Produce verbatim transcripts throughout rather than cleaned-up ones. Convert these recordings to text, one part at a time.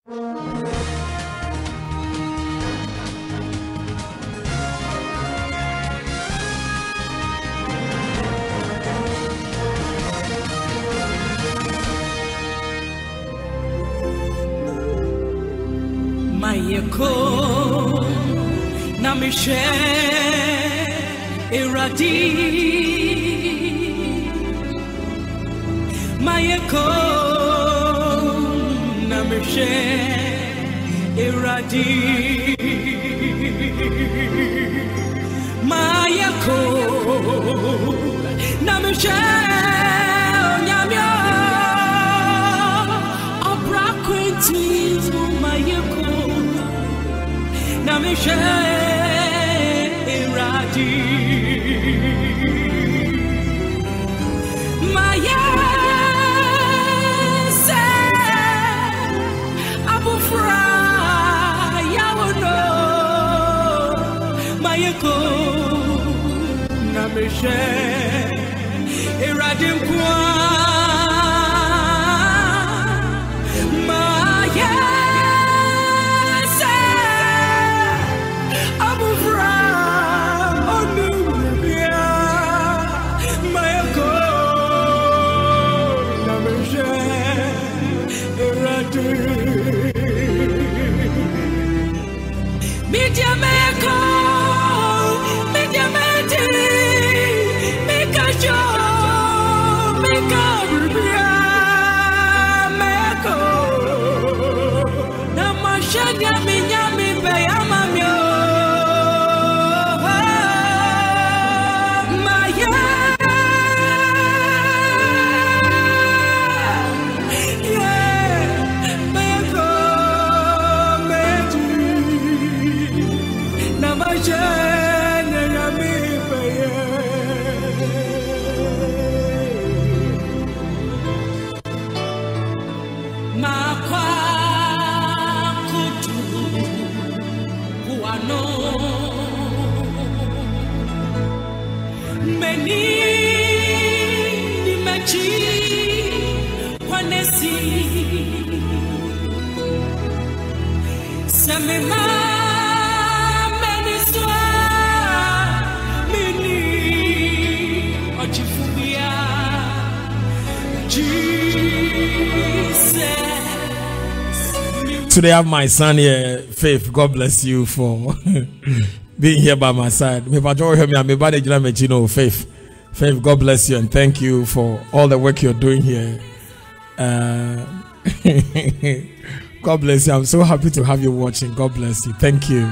Mayeko namishe iradi Mayeko namishe iradi Mayeko namishe nyamyo obrakwenti Mayeko namishe iradi Maya se abufra yawono Mayeko namishe iradi kwa Maya Mediameko, mediameti, mekajo, mekabia, meko. Namashanya minyami beyamamyo. Maya, yeah, meko, meji. Namashanya yami beye. Makwa kutu kuano meni ni mechi kwanesi semema meniswa mini ochifubia Jesus. Today I have my son here, Faith. God bless you for being here by my side. Me patrol me, me body you know, Faith. Faith, God bless you and thank you for all the work you're doing here. Uh, God bless you. I'm so happy to have you watching. God bless you. Thank you.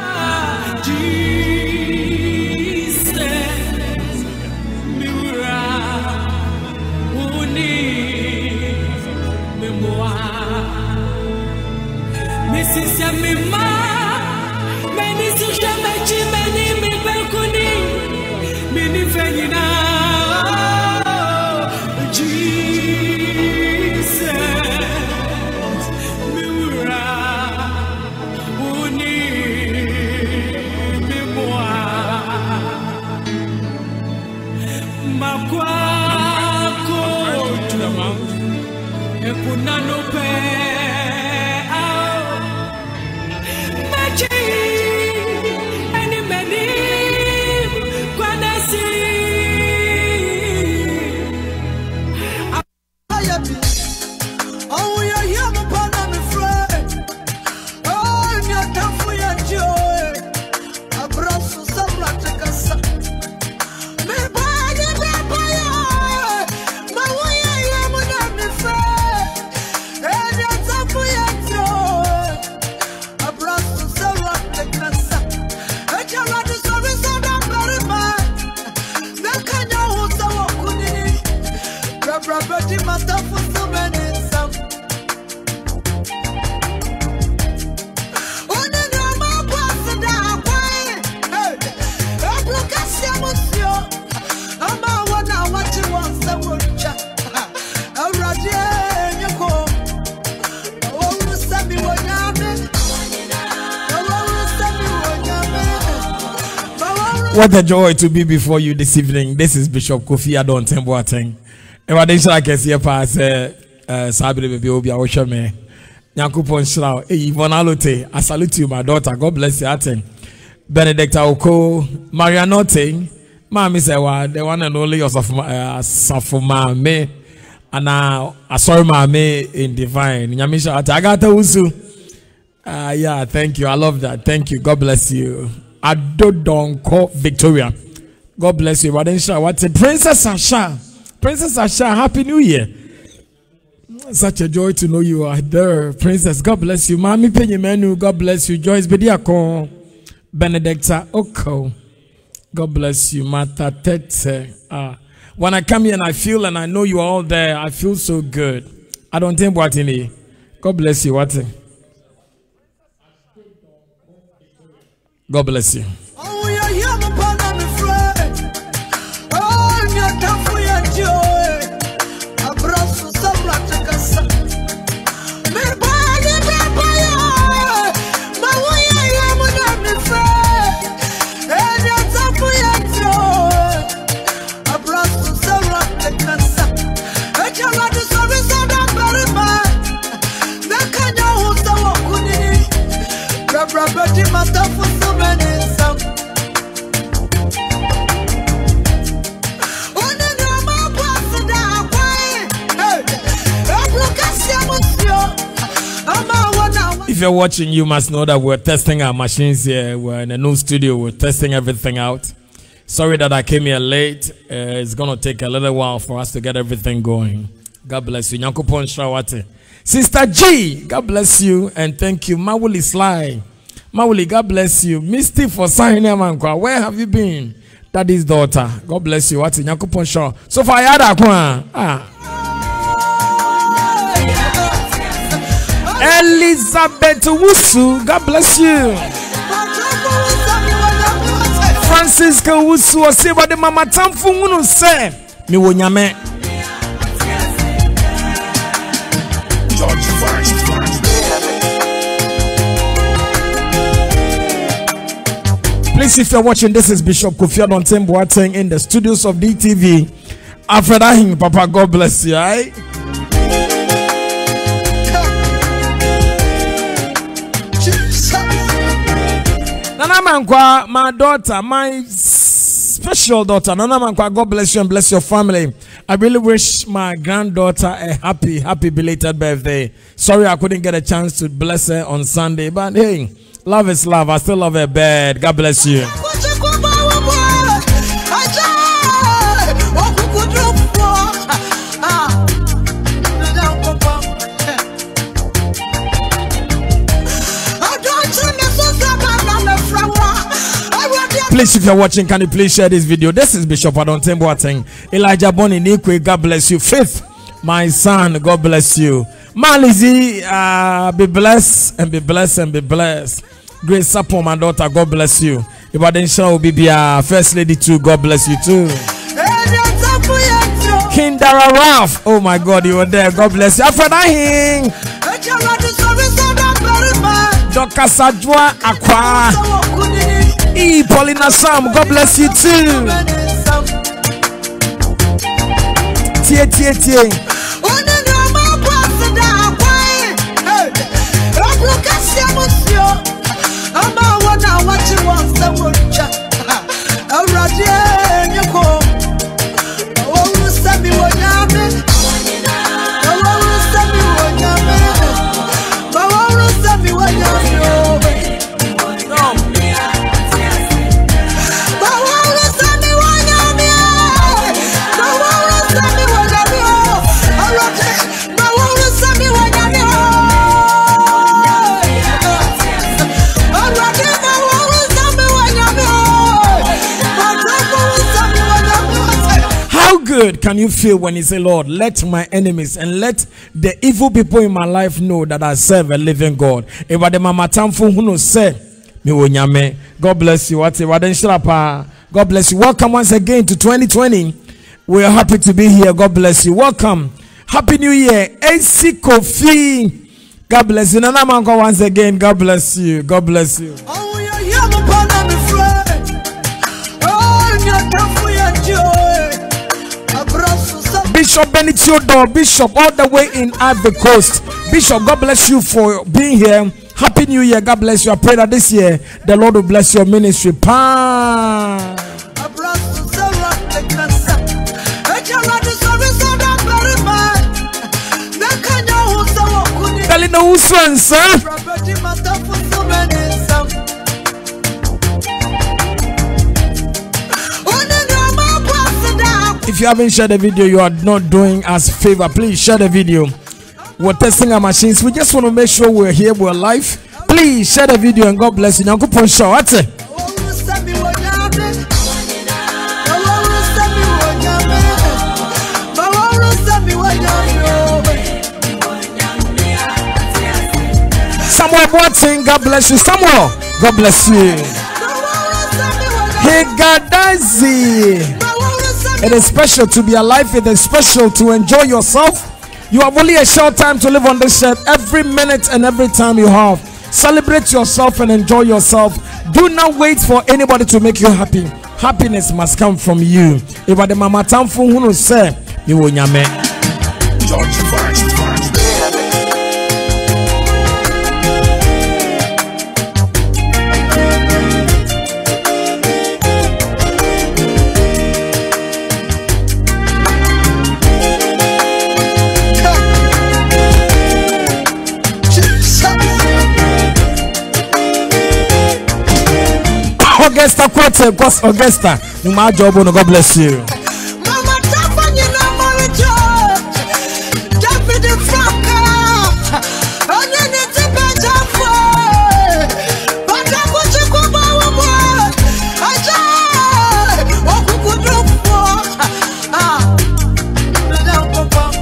What a joy to be before you this evening. This is Bishop Kofi Adonteng Boateng. Ewadisha I can see pass uh Sabri baby obi a me Nyankopon Shrao. Hey, Yvonne Alote, I salute you, my daughter. God bless you. Aten. Benedicta Oko, Marianote, Mammy Sewa, the one and only of Safuma me, and now I saw my me in divine. Nyamisha Atagata Usu. Ah, yeah, thank you. I love that. Thank you. God bless you. Adodonko Victoria. God bless you. What's it? Princess Asha. Princess Asha, Happy New Year. Such a joy to know you are there. Princess, God bless you. Mami Penyemenu, God bless you. Joyce Bediako. Benedicta Oko. God bless you. Mata Tete. Ah. When I come here and I feel and I know you are all there, I feel so good. Adonteng Boateng. God bless you. What? God bless you. Oh, yeah, yeah, my partner, my friend. Oh, yeah, time for your joy. I brought some black to casa. Me body, me body. My way, I am my friend. And yeah, time for your joy. I brought some black to casa. I can't let the service on that very man. That kind of host I walk with it. Property matter for so many some. If you're watching, you must know that we're testing our machines here. We're in a new studio. We're testing everything out. Sorry that I came here late. Uh, it's going to take a little while for us to get everything going. God bless you. Nyankopon Shawate. Sister G, God bless you and thank you. Mawuli Sly. Mawuli, God bless you. Misty for signing Amankwa. Where have you been? Daddy's daughter. God bless you. What's in Nyankopon Shaw? So far, Yada Kwa. Ah. Elizabeth Wusu, God bless you. Francisca Wusu, I say what the mama tamfu unu say. Mi wonyame. Please, if you're watching, this is Bishop Kofi Adonteng Boateng in the studios of D T V. Alfred Ahing, Papa, God bless you. Right? Nana Mankwa, my daughter, my special daughter, Nana Mankwa, God bless you and bless your family. I really wish my granddaughter a happy, happy belated birthday. Sorry I couldn't get a chance to bless her on Sunday, but hey, love is love. I still love her bad. God bless you. Please, if you're watching, can you please share this video? This is Bishop Adonteng Boateng. Elijah Bonnie Nikwe, God bless you. Faith, my son, God bless you. Malizi, uh, be blessed and be blessed and be blessed. Grace Sapo, my daughter, God bless you. Ibadensha will be uh, First Lady too, God bless you too. King Dara Ralph, oh my God, you were there, God bless you. After that, Doctor Sajwa Akwa. E. Paulina Sam, God bless you too. Tie, tie, tie. Good can you feel when you say, Lord, let my enemies and let the evil people in my life know that I serve a living God. God bless you. God bless you. Welcome once again to twenty twenty. We are happy to be here. God bless you. Welcome. Happy New Year. A C Kofi. God bless you. Nanamanko once again. God bless you. God bless you. Oh, yeah, yeah, my partner, my friend. Oh, yeah, time for your joy. Bishop Benitio, Bishop all the way in Ivory Coast. Bishop, God bless you for being here. Happy New Year. God bless you. I pray that this year the Lord will bless your ministry. Pa. Telling no son, sir. If you haven't shared the video, you are not doing us a favor. Please share the video. We're testing our machines. We just want to make sure we're here, we're live. Please share the video and God bless you. Now go on show. What's it? Samuel Boateng, God bless you. Samuel, God bless you. Hey, Gadazi. It is special to be alive. It is special to enjoy yourself. You have only a short time to live on this earth. Every minute and every time you have, celebrate yourself and enjoy yourself. Do not wait for anybody to make you happy. Happiness must come from you. If I the mama tamfu hunu say you will nyame. Augusta Quote, Cos Augusta, you my job, God bless you. Mama Tapa, you know, Marijo, David Franca, and then it's a better for, but I put you go by I die, what could you do for? Ah, Madame Papa,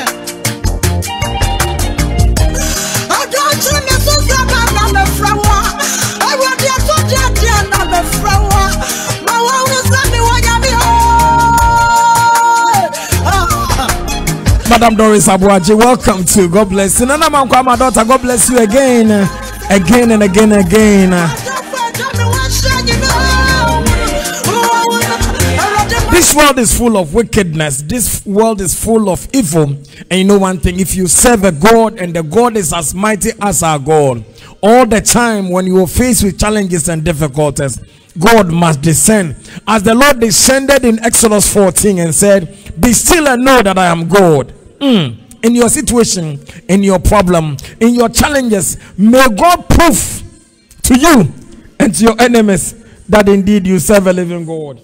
I don't see me so far, I'm a flower. I want you to get you another flower. My one is let me want you. Madam Doris Abuaji, welcome to God bless you. Nana Manko, my daughter, God bless you again, again and again and again. This world is full of wickedness. This world is full of evil. And you know one thing, if you serve a God and the God is as mighty as our God, all the time when you are faced with challenges and difficulties, God must descend. As the Lord descended in Exodus fourteen and said, be still and know that I am God. Mm. In your situation, in your problem, in your challenges, may God prove to you and to your enemies that indeed you serve a living God.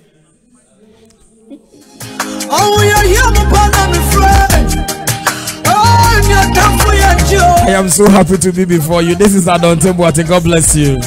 Oh, you're here, my friend. Oh, you're tough for your joy. I am so happy to be before you. This is Adonteng Boateng. God bless you.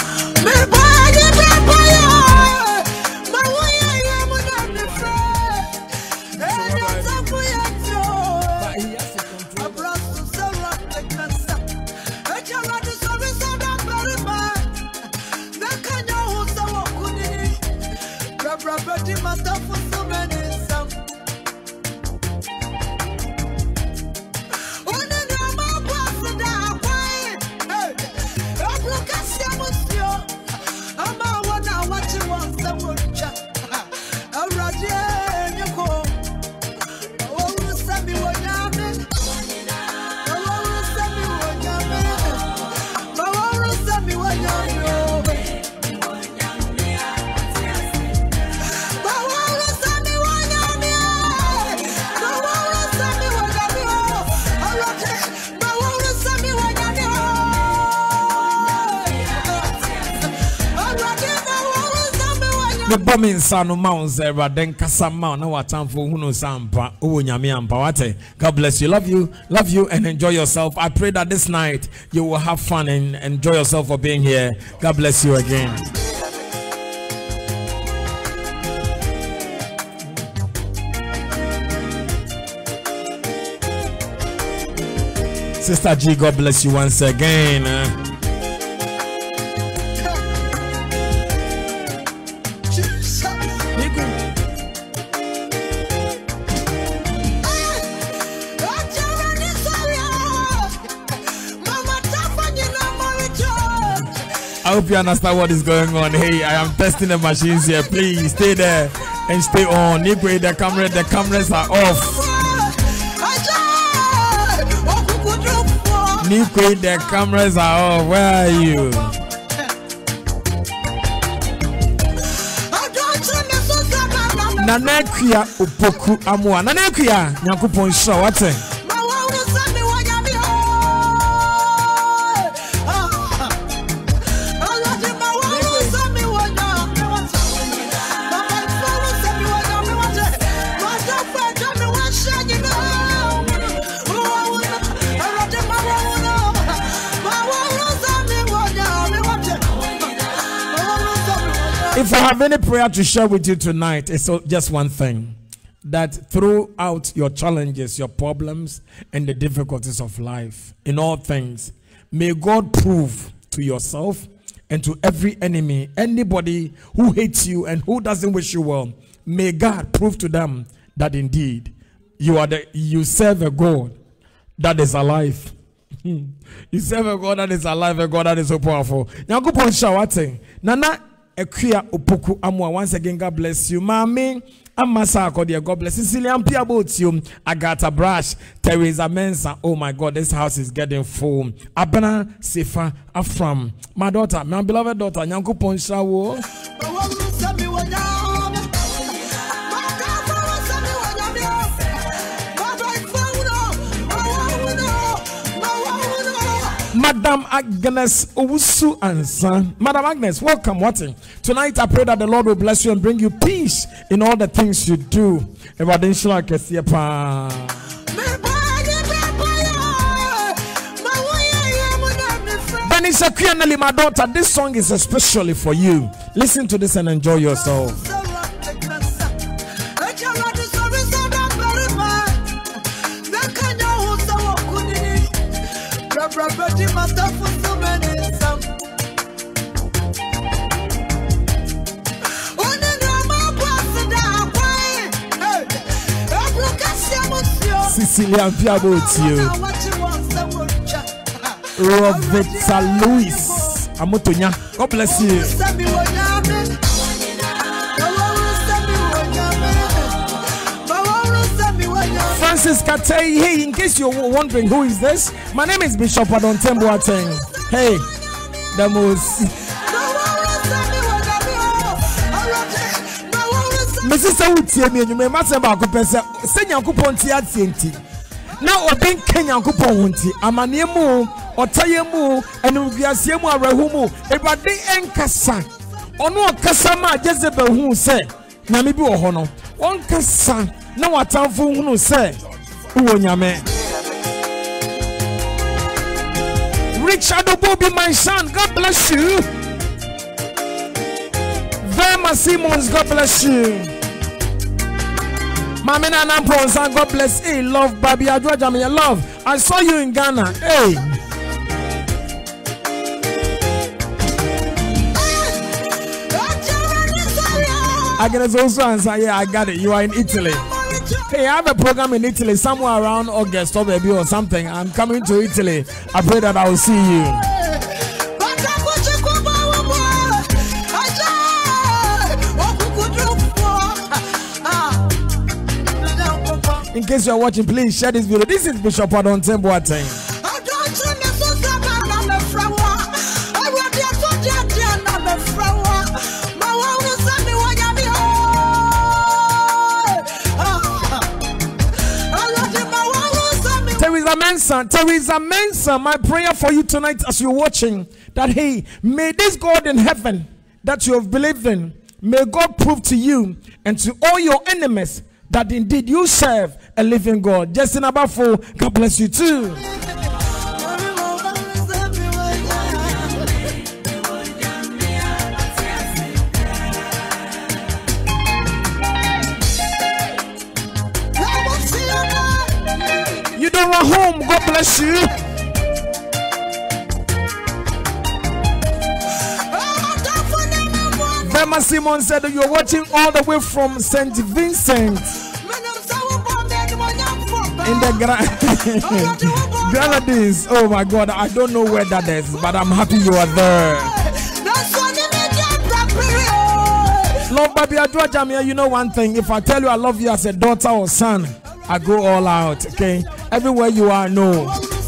Bombing Sano Mounts, then Casama, no time for Huno Sampa, Unyamiampa. God bless you. Love you, love you, and enjoy yourself. I pray that this night you will have fun and enjoy yourself for being here. God bless you again. Sister G, God bless you once again. I hope you understand what is going on. Hey, I am testing the machines here. Please stay there. and stay on. Nikwe, the camera, the cameras are off. Nikwe, the cameras are off. Where are you? Nanakia upoku amua. Nanakia nyankupon show. What's it? If I have any prayer to share with you tonight, it's just one thing. That throughout your challenges, your problems, and the difficulties of life, in all things, may God prove to yourself and to every enemy, anybody who hates you and who doesn't wish you well, may God prove to them that indeed you are the you serve a God that is alive. You serve a God that is alive, a God that is so powerful. Nana Ekia Opoku Amwa, once again, God bless you. Mami, Amasa Kodia, God bless you. Sicilian Pia Botium, Agatha Brash, Teresa Mensa. Oh my God, this house is getting full. Abana Sefa Afram. My daughter, my beloved daughter, Nyanko Ponshawo. Madam Agnes Owusu and son. Madam Agnes, welcome. Watching tonight, I pray that the Lord will bless you and bring you peace in all the things you do. Benisha Kianali, my daughter, this song is especially for you. Listen to this and enjoy yourself. Sicilian Piabo to you. Roberta Louis Amotonya. God bless you. Francis Katei. Hey, in case you're wondering who is this, my name is Bishop Adonteng Boateng. Hey, the most. Missus Awutie me, you may matter about Kupesa. Send your coupon T at T N T. Now, open Kenya coupon Hunti. Amanemu, or Tayemu, and Ugiasiemu Arahumu, everybody enkasa. Ono Kasama, Jezebel, who said, Namibu Hono. One Kasa, no Atafu, who said, Uonyame. Richard Obobi, my son, God bless you. Verma Simmons, God bless you. Mamina Namponsa, God bless. Hey, love, Baby Adwaja, me love. I saw you in Ghana. Hey. I can also answer. Yeah, I got it. You are in Italy. Hey, I have a program in Italy somewhere around August or maybe or something. I'm coming to Italy. I pray that I will see you. In case you are watching, please share this video. This is Bishop Adonteng Boateng. Teresa Mensa, Teresa Mensa, my prayer for you tonight as you're watching, that hey, may this God in heaven that you have believed in, may God prove to you and to all your enemies that indeed you serve a living God. Just in Abafo, God bless you too. You don't want home, God bless you. Verma Simon said that you're watching all the way from Saint Vincent. In the gra Grenadines. Oh my God, I don't know where that is, but I'm happy you are there. Love baby Adua Jamia, you know one thing. If I tell you I love you as a daughter or son, I go all out, okay? Everywhere you are, no.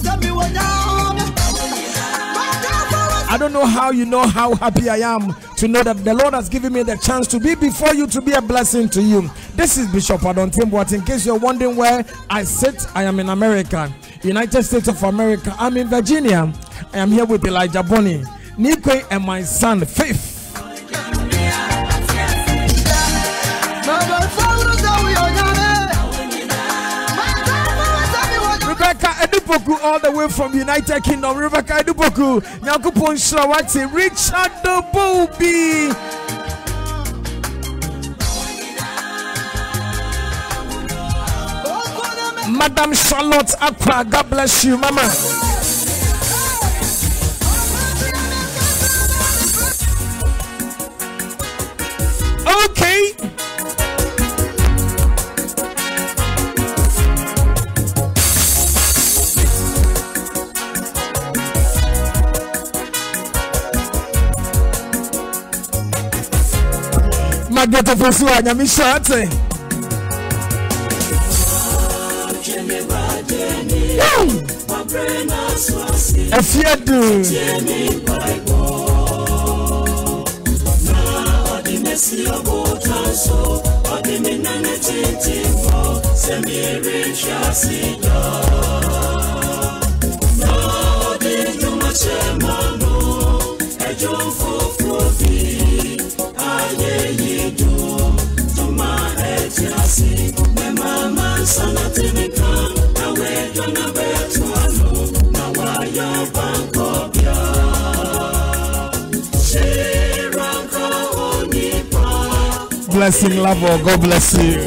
I don't know how you know how happy I am to know that the Lord has given me the chance to be before you, to be a blessing to you. This is Bishop Adonteng Boateng. In case you're wondering where I sit, I am in America, United States of America. I'm in Virginia. I am here with Elijah Bonnie, Nikwe, and my son, Faith. Rebecca Edupoku, all the way from United Kingdom. Rebecca Edupoku, Nyakupon Shrawati, Richard the Booby. Madam Charlotte Aqua, God bless you, Mama. Okay. My beautiful son, I'm shouting. If you do, blessing, love, oh, God bless you.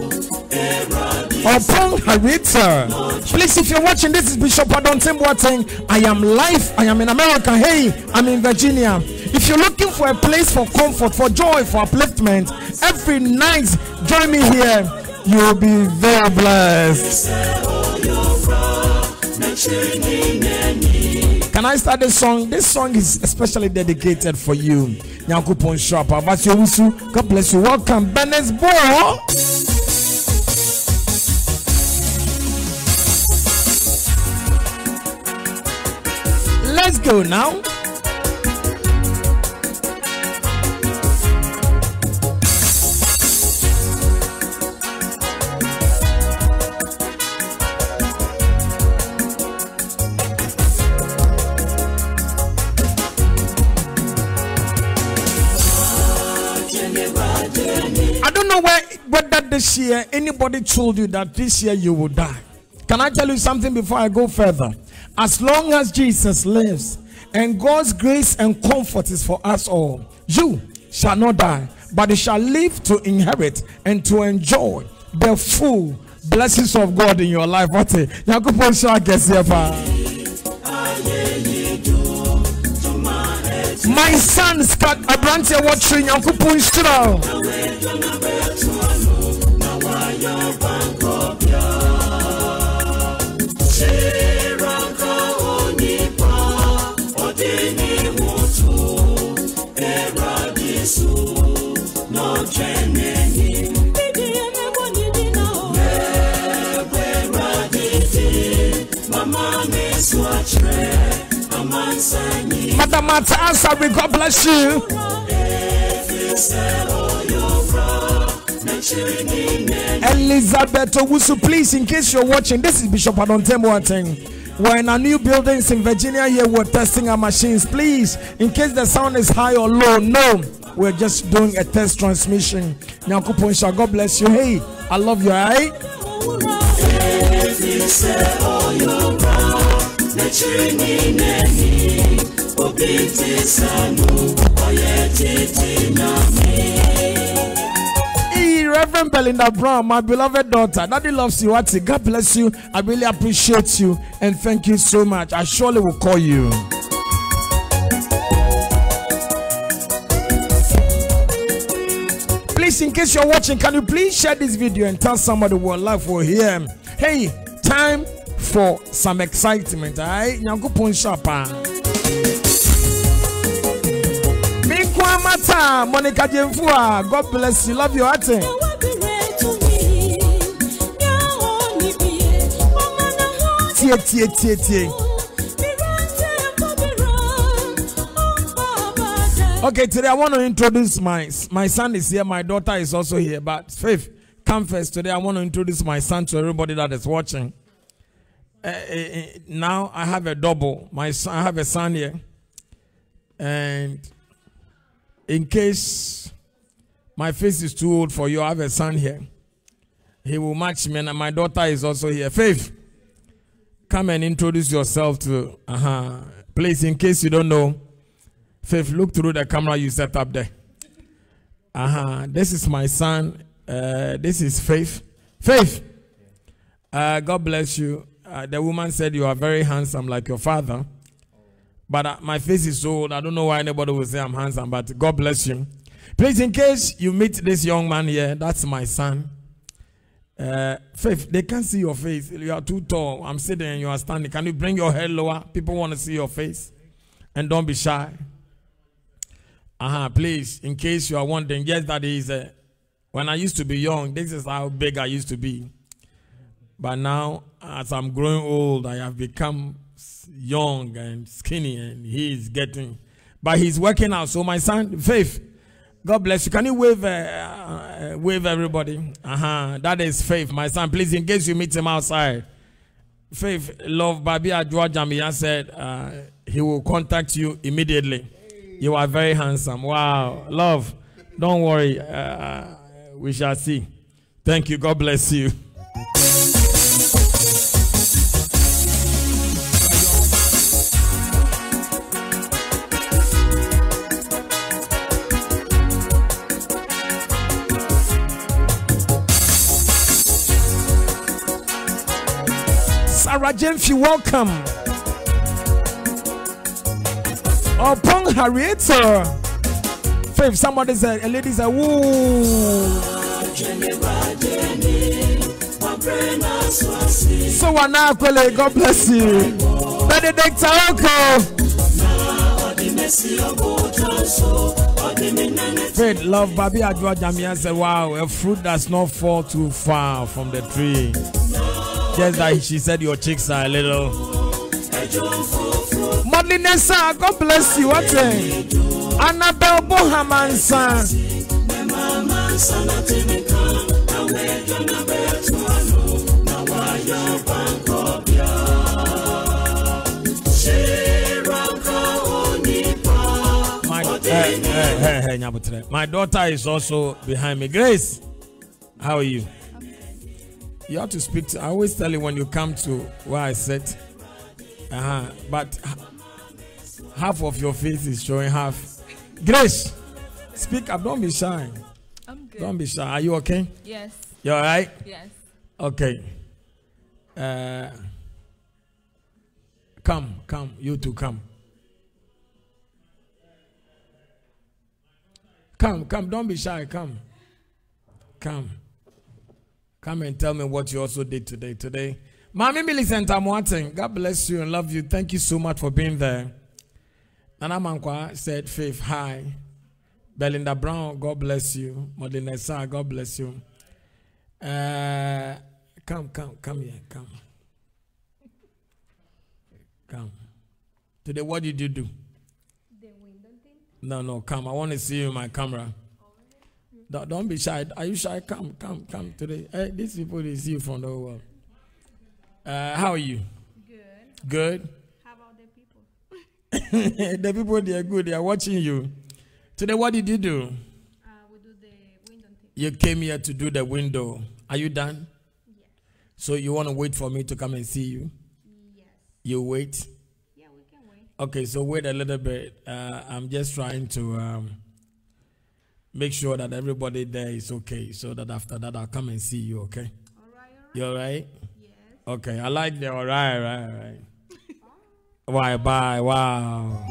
Upon Harita, please, if you're watching, this is Bishop Adonteng Boateng. I am live. I am in America. Hey, I'm in Virginia. If you're looking for a place for comfort, for joy, for upliftment, every night, join me here. You will be very blessed. Can I start this song? This song is especially dedicated for you. Nyakupon Shapa. God bless you. Welcome, Benes Bo. Let's go now. Where, whether this year anybody told you that this year you will die. Can I tell you something before I go further? As long as Jesus lives and God's grace and comfort is for us all, you shall not die, but you shall live to inherit and to enjoy the full blessings of God in your life. What a my son Scott Abrante watching Yakupun Straw. Madam Matasa, God bless you. Elizabeth Owusu, please, in case you're watching, this is Bishop Adonteng Boateng. We're in our new buildings in Virginia here. We're testing our machines. Please, in case the sound is high or low, no, we're just doing a test transmission. God bless you. Hey, I love you, alright? Hey, Reverend Belinda Brown, my beloved daughter, Daddy loves you. What's it? God bless you. I really appreciate you and thank you so much. I surely will call you. Please, in case you're watching, can you please share this video and tell somebody what life will hear? Hey, time for some excitement, alright? Nyakupon Shapa. Mikwamata Monica, Monica Jemfua, God bless you. Love you, Ate. Tie, tie, tie, tie. Okay, today I want to introduce my my son is here, my daughter is also here. But Faith, come first. Today I want to introduce my son to everybody that is watching. Uh, uh, now I have a double. My son, I have a son here, and in case my face is too old for you, I have a son here. He will match me, and my daughter is also here. Faith, come and introduce yourself to. Uh huh. Please, in case you don't know. Faith, look through the camera you set up there. Uh huh. This is my son. Uh, this is Faith. Faith. Uh, God bless you. Uh, the woman said you are very handsome like your father. But uh, my face is so old. I don't know why anybody will say I'm handsome, but God bless you. Please, in case you meet this young man here, that's my son. Uh, Faith, they can't see your face. You are too tall. I'm sitting and you are standing. Can you bring your head lower? People want to see your face. And don't be shy. Uh-huh, please, in case you are wondering, yes, that is, uh, when I used to be young, this is how big I used to be. But now, as I'm growing old, I have become young and skinny, and he is getting, but he's working out. So my son, Faith, God bless you. Can you wave, uh, uh, wave everybody? Uh-huh, that is Faith, my son. Please, in case you meet him outside, Faith, love, Babi Adwa Jamia said uh, he will contact you immediately. You are very handsome. Wow. Love, don't worry. Uh, we shall see. Thank you. God bless you. Sarah Jemfi, welcome. Upon Harriet, Faith, somebody said, a lady said, woo. So, now, God bless you. Benedict Aoko. Faith, love, Babi Adwa Jamia said, wow, a fruit does not fall too far from the tree. Just like she said, your cheeks are a little. Modlinessa, God bless you. What's it? Annabelle Bohamansa. My, hey, hey, hey, hey, my daughter is also behind me. Grace, how are you? You have to speak to. I always tell you when you come to where I sit. Uh-huh. But half of your face is showing half. Grace, speak up. Don't be shy. I'm good. Don't be shy. Are you okay? Yes. You all right? Yes. Okay. Uh, come, come. You two come. Come, come. Don't be shy. Come. Come. Come and tell me what you also did today. Today. Mami Millicent Boateng, God bless you and love you. Thank you so much for being there. Nana Mankwa said, Faith, hi. Belinda Brown, God bless you. Modinessa, God bless you. Uh, come, come, come here, come. Come. Today, what did you do? The window thing? No, no, come. I want to see you in my camera. Don't, don't be shy. Are you shy? Come, come, come today. Hey, these people, they see you from the whole world. Uh, how are you? Good. Good? How about the people? The people, they are good. They are watching you. Today, what did you do? Uh, we do the window thing. You came here to do the window. Are you done? Yes. So you want to wait for me to come and see you? Yes. You wait? Yeah, we can wait. Okay, so wait a little bit. Uh, I'm just trying to um, make sure that everybody there is okay. So that after that, I'll come and see you, okay? All right, all right. You all right? Yes. Okay, I like the all right, right, right. Why, bye, wow.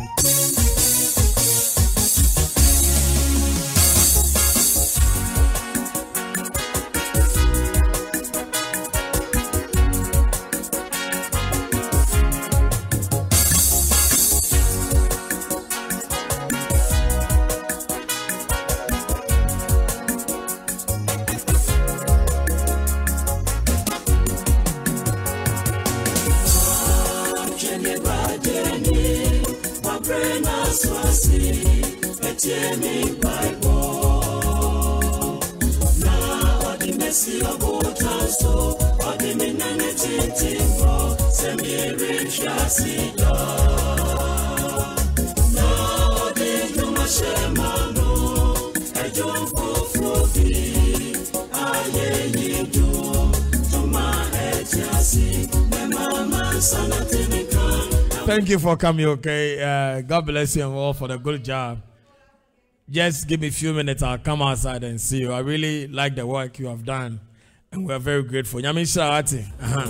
Thank you for coming, okay? Uh, God bless you and all for the good job. Just give me a few minutes, I'll come outside and see you. I really like the work you have done, and we're very grateful. Nyamisha Ati. Uh-huh.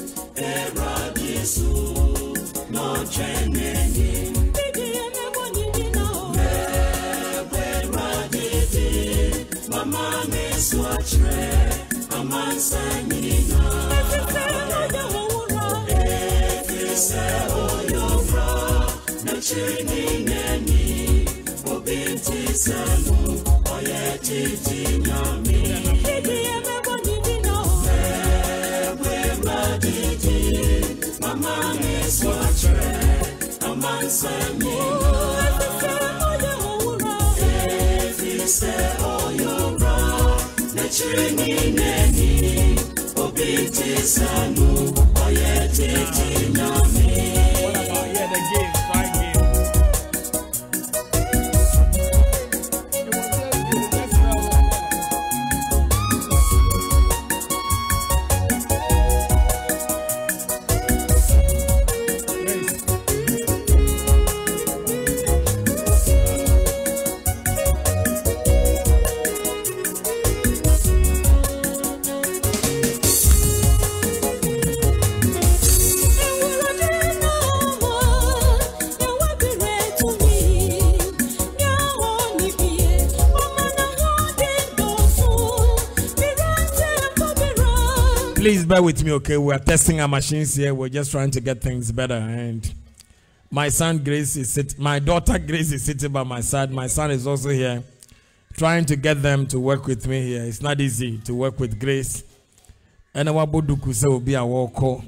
Please bear with me, okay? We're testing our machines here. We're just trying to get things better. And my son Grace is sitting, my daughter Grace is sitting by my side. My son is also here, trying to get them to work with me here. It's not easy to work with Grace. And I want to say will be a walk.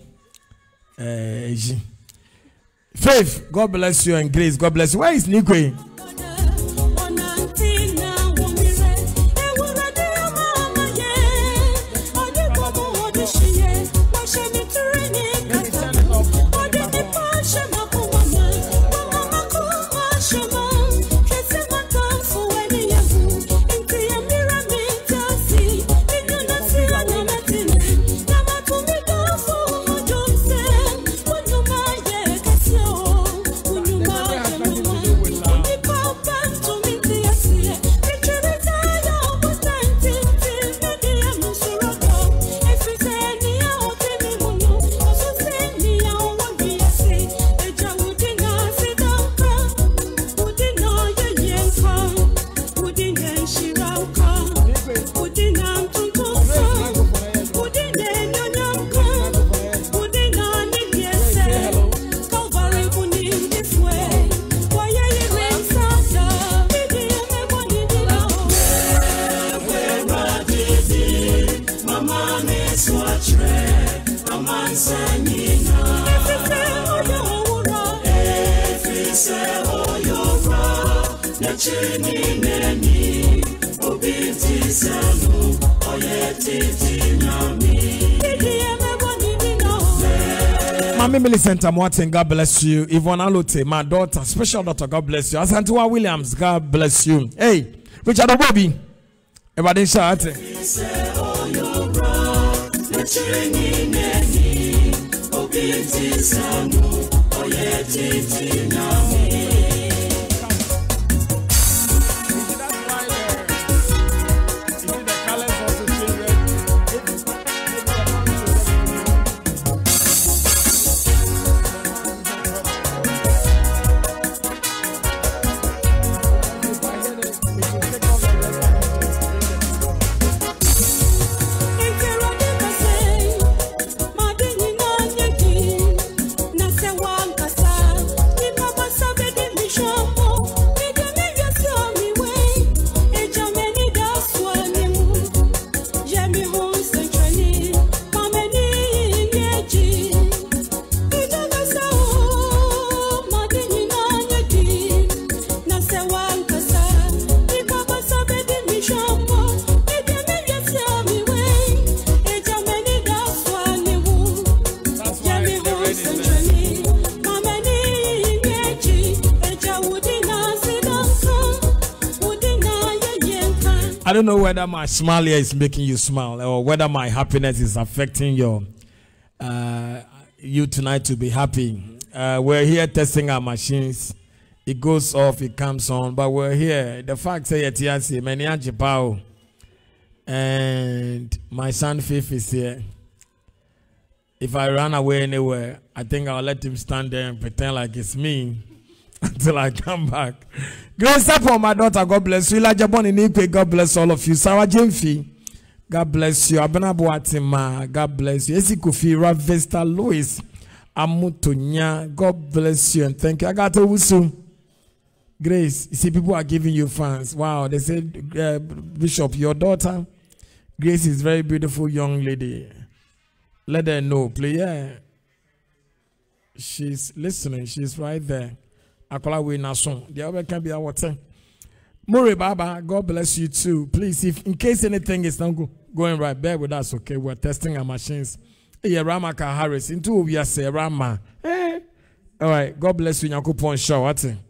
Faith, God bless you, and Grace, God bless you. Where is Nikwe? Mami Millicent Boateng, God bless you. Yvonne Alote, my daughter, special daughter, God bless you. Asantua Williams, God bless you. Hey, Richard Obobi, everybody shout. Sabe I don't know whether my smile here is making you smile or whether my happiness is affecting your uh, you tonight to be happy. Uh, we're here testing our machines. It goes off, it comes on, but we're here. The fact is, and my son Fifth is here. If I run away anywhere, I think I'll let him stand there and pretend like it's me until I come back. Grace up for my daughter. God bless you. Elijah Bonnie Nikwe. God bless all of you. Sarah Jemfi. God bless you. Abena Boating. God bless you. Esi Kofi Ravesta Louis Amutonya. God bless you and thank you. I got to Wusu. Grace. You see, people are giving you fans. Wow. They said, uh, Bishop, your daughter, Grace, is a very beautiful young lady. Let her know, please. Yeah. She's listening. She's right there. Akola we na song. The other can be our turn. Murray Baba, God bless you too. Please, if in case anything is not go, going right, bear with us, okay? We're testing our machines. Hey, Rama Ka Harris. Into we are say Rama. Hey. All right. God bless you. Nyanko Pon show. What's it?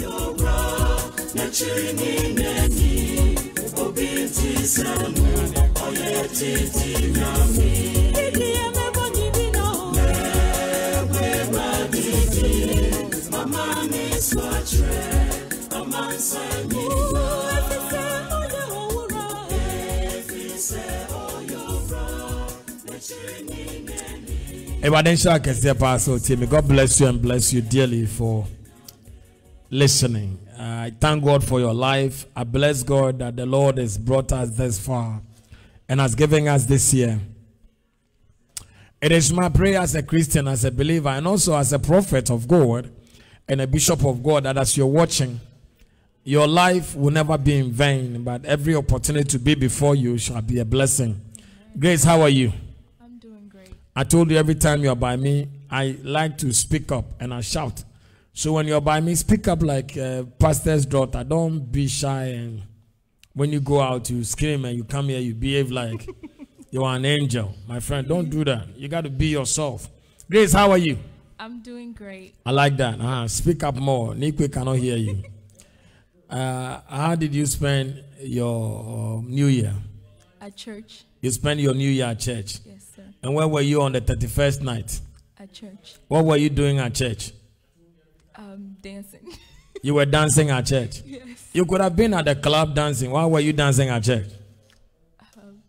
God bless you and bless you dearly for listening. Uh, I thank God for your life. I bless God that the Lord has brought us this far and has given us this year. It is my prayer as a Christian, as a believer, and also as a prophet of God and a bishop of God, that as you're watching, your life will never be in vain, but every opportunity to be before you shall be a blessing. Grace, how are you? I'm doing great. I told you every time you're by me, I like to speak up and I shout. So when you're by me, speak up like uh, pastor's daughter. Don't be shy, and when you go out, you scream, and you come here, you behave like you're an angel. My friend, don't do that. You got to be yourself. Grace, how are you? I'm doing great. I like that. Uh, speak up more. Nikwe cannot hear you. Uh, how did you spend your uh, New Year? At church. You spent your New Year at church? Yes, sir. And where were you on the thirty-first night? At church. What were you doing at church? Um, dancing. You were dancing at church? Yes. You could have been at the club dancing. Why were you dancing at church? Um,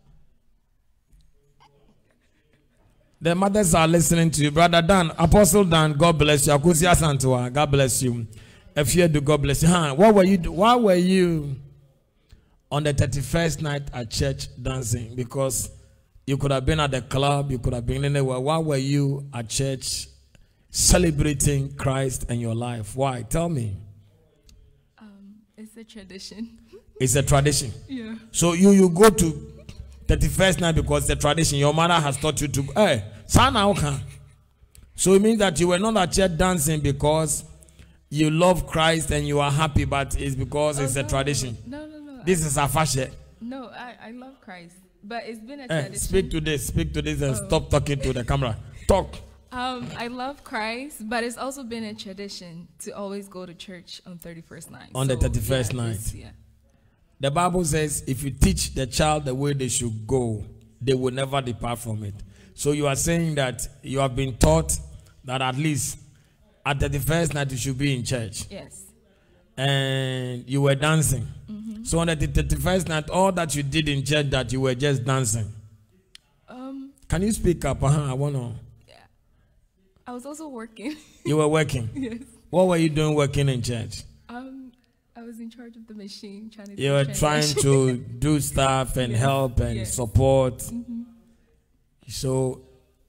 the mothers are listening to you. Brother Dan, Apostle Dan, God bless you. Akusia Santua, God bless you. If you do, God bless you. Huh? What were you do? Why were you on the thirty-first night at church dancing? Because you could have been at the club, you could have been anywhere. Why were you at church celebrating Christ and your life? Why? Tell me. um, it's a tradition. It's a tradition. Yeah. So you you go to thirty-first night because it's a tradition. Your mother has taught you to. Hey, sana okay. So it means that you were not at church dancing because you love Christ and you are happy, but it's because Oh, it's a no, tradition. No, no, no. This is a fashion. No, I, I love Christ, but it's been a Eh, tradition. speak to this, speak to this, and Oh. stop talking to the camera. Talk. Um, I love Christ, but it's also been a tradition to always go to church on thirty-first night. On the So, thirty-first yeah, night. it's- Yeah. The Bible says, if you teach the child the way they should go, they will never depart from it. So you are saying that you have been taught that at least at the first night you should be in church. Yes. And you were dancing. Mm-hmm. So on the thirty-first night, all that you did in church, that you were just dancing. Um, Can you speak up? Uh-huh, I want to. yeah. I was also working. You were working. Yes. What were you doing working in church? Um, I was in charge of the machine, trying to. You do were trying transaction. to do stuff and Yes, help and yes. support. Mhm. So,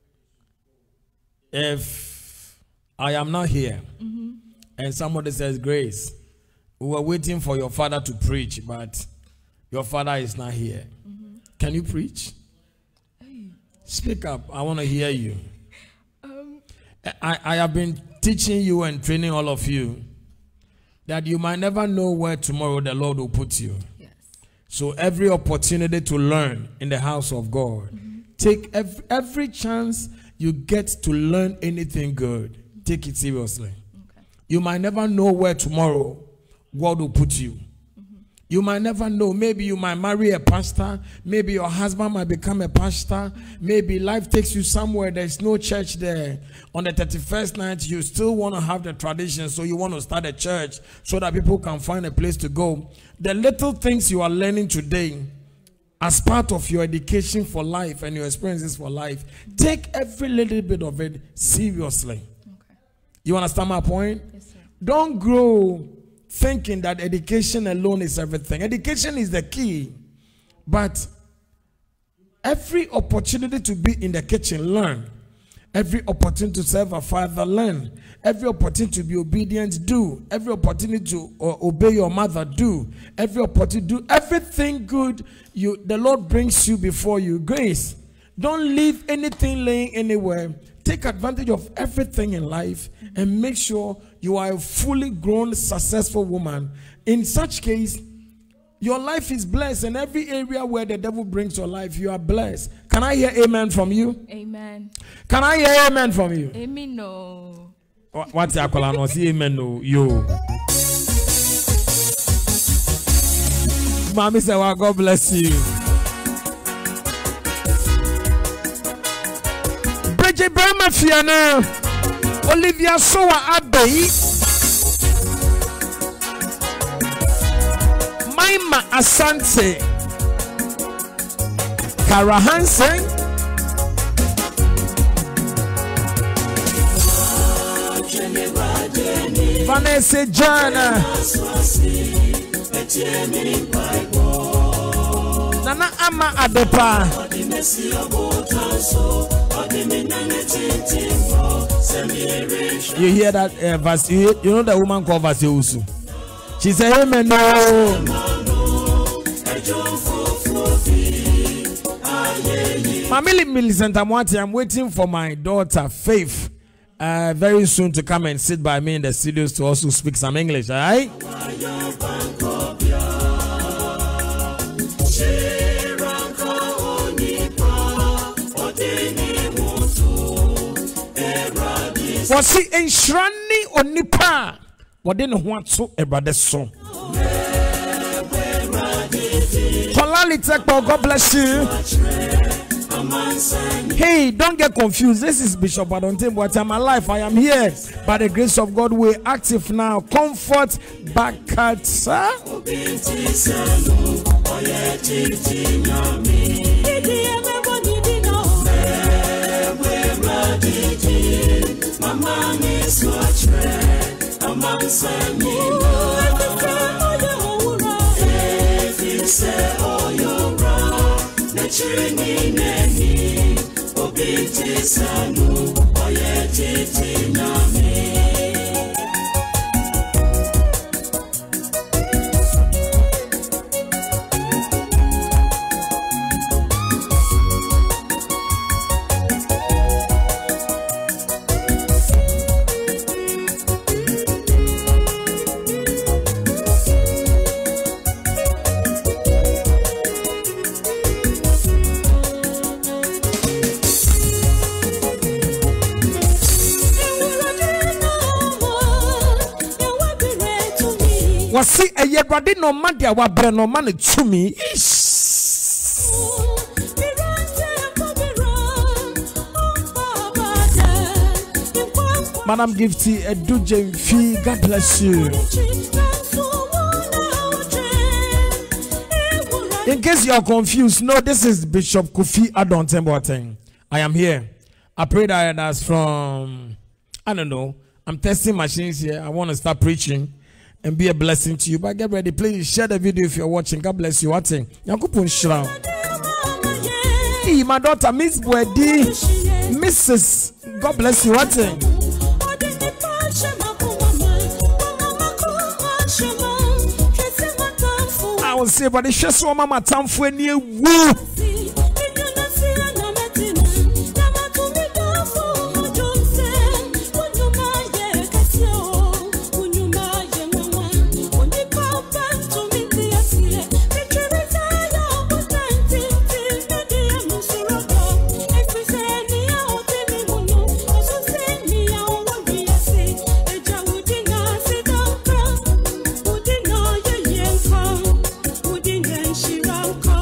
if I am not here Mm-hmm. and somebody says, Grace, we were waiting for your father to preach, but your father is not here. Mm-hmm. Can you preach? Hey. Speak up. I want to hear you. Um, I, I have been teaching you and training all of you that you might never know where tomorrow the Lord will put you. yes. So every opportunity to learn in the house of God, Mm-hmm. take every, every chance you get to learn anything good, take it seriously. Okay. You might never know where tomorrow God will put you. Mm-hmm. You might never know. Maybe you might marry a pastor. Maybe your husband might become a pastor. Maybe life takes you somewhere. There's no church there. On the thirty-first night, you still want to have the tradition. So you want to start a church so that people can find a place to go. The little things you are learning today as part of your education for life and your experiences for life, take every little bit of it seriously. Okay. You understand my point? Yes, sir. Don't grow thinking that education alone is everything. Education is the key. But every opportunity to be in the kitchen, learn. Every opportunity to serve a father, learn. Every opportunity to be obedient, do. Every opportunity to uh, obey your mother, do. Every opportunity to do everything good you the Lord brings you before you. Grace. Don't leave anything laying anywhere. Take advantage of everything in life and make sure you are a fully grown, successful woman. In such case, your life is blessed, and every area where the devil brings your life, you are blessed. Can I hear amen from you? Amen. Can I hear amen from you? Amen. No. What's your call? No, see amen. No, you. Mommy said, well, God bless you. Bridget Burma Fiana, Olivia Soa Abbey, Maima Asante, Kara Hansen, Vanessa Jana, Nana Ama Adepa. You hear that uh, verse? You, you know the woman called Vaseusu. She said, amen. No. Mamili Millicent Amwati, I'm waiting for my daughter Faith uh, very soon to come and sit by me in the studios to also speak some English. All right? Was he in Shrani or Nipa? What didn't want to a brother song? God bless you. Hey, don't get confused. This is Bishop Adonteng Boateng. I'm alive. I am here. By the grace of God, we're active now. Comfort Bakata. Mama is what red among Samina. If you say, oh, you're wrong, Naturini Nani, Obiti Sanu, Oyeti Nami. Was see a year brother no man dia wa bre no man to me. Madam Gifty Eduje Fee, God bless you. In case you are confused, no, this is Bishop Kofi Adonteng Boateng. I am here. I pray that that's from, I don't know, I'm testing machines here. I want to start preaching and be a blessing to you. But get ready, please share the video if you're watching. God bless you. Watching. Hey, my daughter, Miss Bwedi, Missus God bless you. Watching. I will say, but the shess woman, my time for a new woo.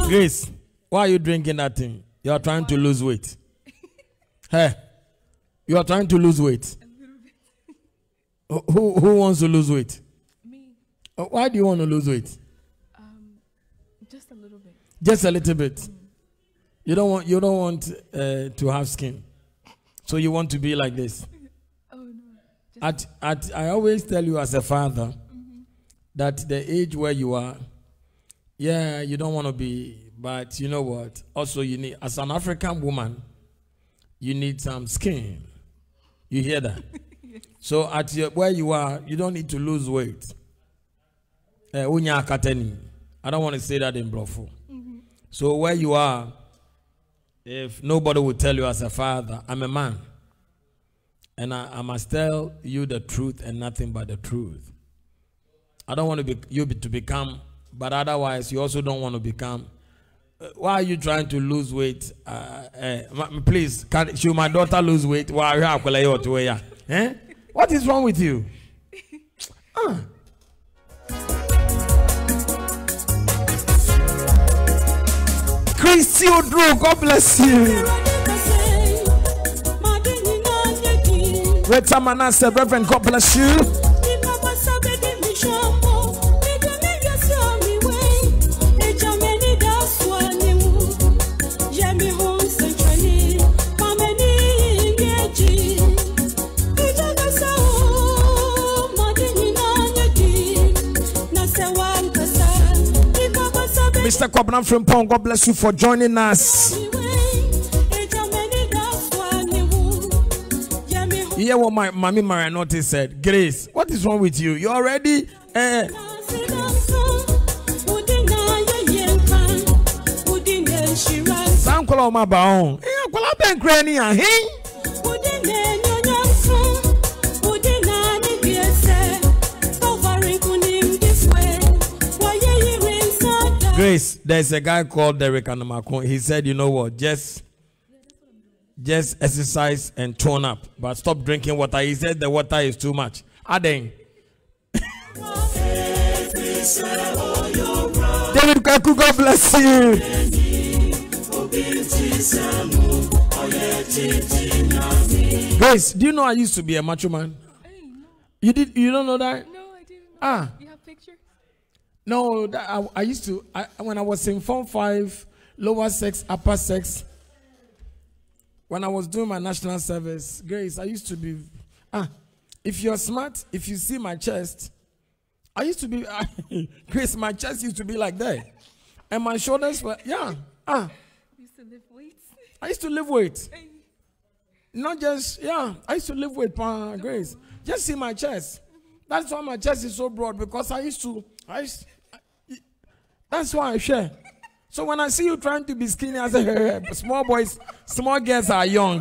Grace, why are you drinking that thing? You are trying to lose weight. Hey, you are trying to lose weight. Who, who wants to lose weight? Me. Why do you want to lose weight? Um, just a little bit. Just a little bit. Mm. You don't want you don't want uh, to have skin, so you want to be like this. Oh no. At at I always tell you as a father mm-hmm. that the age where you are, yeah, you don't want to be, but you know what? Also, you need, as an African woman, you need some skin. You hear that? Yes. So at your, where you are, you don't need to lose weight. Uh, I don't want to say that in Brofo. Mm-hmm. So where you are, if nobody will tell you as a father, I'm a man. And I, I must tell you the truth and nothing but the truth. I don't want to be, you be, to become, but otherwise you also don't want to become. Uh, why are you trying to lose weight? Uh, uh, please, can, should my daughter lose weight? Eh? What is wrong with you? Uh. Chris Theodore, God bless you. Reta Manasseh, Reverend, God bless you. Mister Kwabram from Pong, God bless you for joining us. Yeah, what my mommy Marianotti said. Grace, what is wrong with you? You already. Uh, Sankola ma baon. Eh, kola ben krani a hin. Grace, there's a guy called Derek Anamakon. He said, you know what, just just exercise and tone up, but stop drinking water. He said the water is too much. Aden. David Kaku, God bless you. Grace, do you know I used to be a macho man? You did? You don't know that? No, I didn't know. Ah. You have pictures? No, that, I, I used to, I, when I was in Form five, lower sex, upper sex, when I was doing my national service, Grace, I used to be, ah, if you're smart, if you see my chest, I used to be, uh, Grace, my chest used to be like that. And my shoulders were, yeah, ah. You used to lift weights? I used to lift weight. Not just, yeah, I used to lift weight, uh, Grace. Just see my chest. That's why my chest is so broad, because I used to, I used to, that's why I share. So when I see you trying to be skinny, I say, hey, hey, small boys, small girls are young.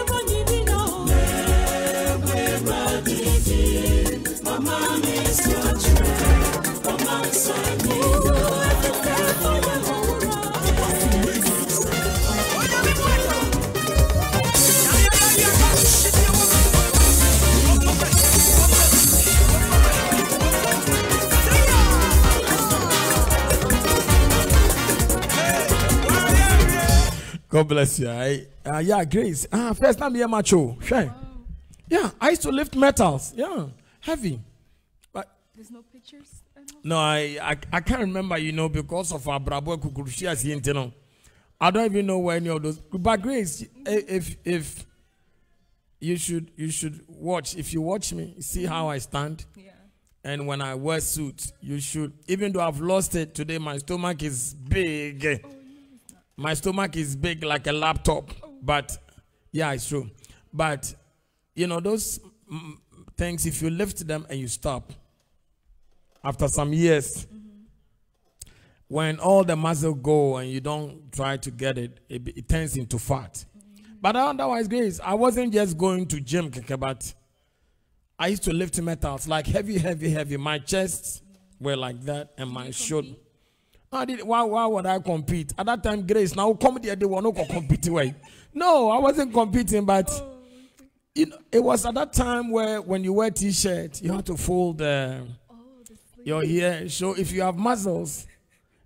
God bless you. I, uh, yeah, Grace. Ah, first time you're macho. Sure. Wow. Yeah, I used to lift metals. Yeah, heavy. But there's no pictures. No, I, I I can't remember. You know, because of our brabo kukurushia, you know, I don't even know where any of those. But Grace, if if you should you should watch. If you watch me, see how I stand. Yeah. And when I wear suits, you should. Even though I've lost it today, my stomach is big. Oh. My stomach is big like a laptop, but yeah, it's true. But, you know, those mm, things, if you lift them and you stop, after some years, mm-hmm. when all the muscle go and you don't try to get it, it, it turns into fat. Mm-hmm. But otherwise, Grace, I wasn't just going to gym, but I used to lift metals, like heavy, heavy, heavy. My chests were like that, and my shoulder. I did, why, why would I compete? At that time, Grace, now comedy, they were not competing. No, I wasn't competing, but oh. you know, it was at that time where when you wear t-shirt, you have to fold uh, oh, your hair. So if you have muscles,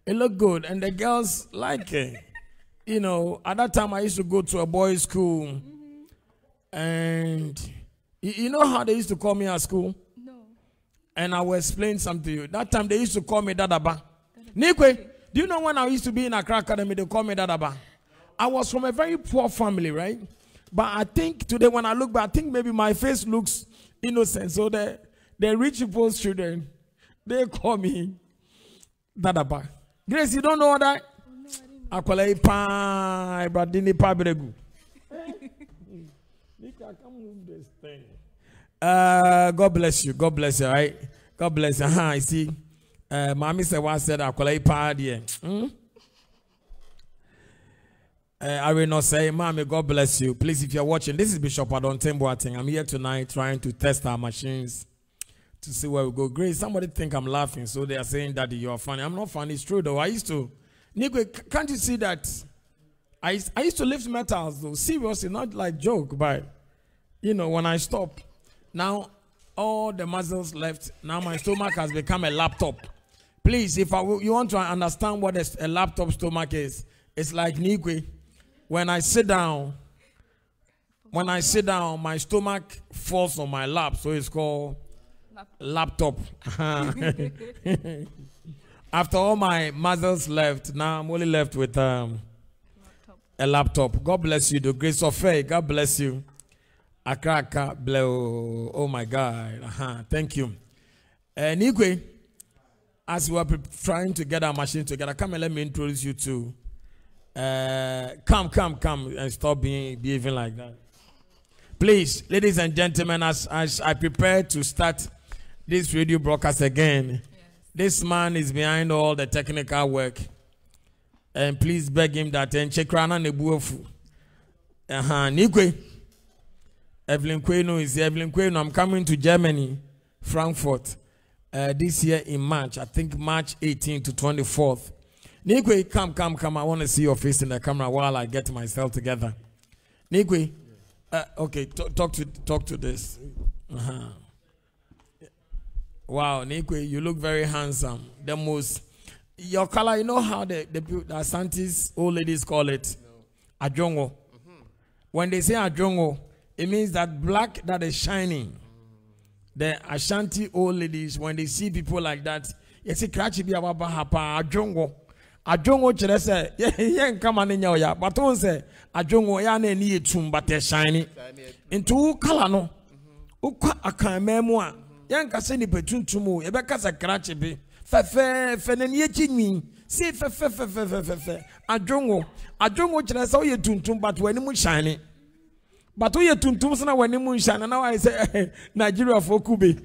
It looked good, and the girls like it. You know, at that time I used to go to a boys' school, mm-hmm. and you, you know how they used to call me at school? No. And I will explain something to you. That time they used to call me Dadaba. Nikwe, do you know when I used to be in Accra Academy, they call me Dadaba? I was from a very poor family, right? But I think today when I look back, I think maybe my face looks innocent. So the, the rich people's children, they call me Dadaba. Grace, you don't know that? I call it pa, Bradini Pabregu. Uh, God bless you. God bless you. All right. God bless you. Uh-huh, I see. Uh, Mommy said one said I call it pa there. Hmm? Uh, I will not say, Mommy, God bless you. Please, if you're watching, this is Bishop Adonteng Boateng. I'm here tonight trying to test our machines to see where we go. Grace, somebody think I'm laughing, so they are saying, Daddy, you are funny. I'm not funny. It's true, though. I used to. Nico, can't you see that? I used, I used to lift metals, though. Seriously, not like joke, but, you know, when I stop, now all the muscles left. Now my stomach has become a laptop. Please, if I, you want to understand what a, a laptop stomach is, it's like Nico. When I sit down, when I sit down, my stomach falls on my lap, so it's called laptop. After all my muscles left, now I'm only left with um, laptop. a laptop. God bless you, the grace of faith. God bless you. Akaka, blow. Oh my God. Uh-huh. Thank you. And anyway, as we are trying to get our machine together, come and let me introduce you to. Uh, come, come, come, and stop being behaving like that. Please, ladies and gentlemen, as, as I prepare to start this radio broadcast again, yes. This man is behind all the technical work. And please beg him that and check Rana Nebuofu. Uh-huh. Nikwe. Evelyn Queno is Evelyn Queno. I'm coming to Germany, Frankfurt, uh, this year in March. I think March eighteenth to twenty-fourth. Nikwe, come, come, come. I want to see your face in the camera while I get myself together. Nikwe, uh, okay, talk, talk to talk to this. Uh-huh. Wow, Nikwe, you look very handsome. The most, your color, you know how the the, the Asantis old ladies call it? No. Ajongo. Mm-hmm. When they say Ajongo, it means that black that is shining. Mm. The Ashanti old ladies, when they see people like that, you say, Krachi bi ababa hapa Ajongo. Ajongo chere say, yeah, come on in your ya, but on say, Ajongo ya ne ni etum but they shiny. Into color no, uka akamemwa. Yan ka se ni petuntumu e be ka sa krache bi fe fe fe ne ye chinwi si fe fe fe fe fe fe fe adwongo adwongo kire se o ye tuntum but wani mu shine but o ye tuntum se na wani mu shine na why say Nigeria for Kube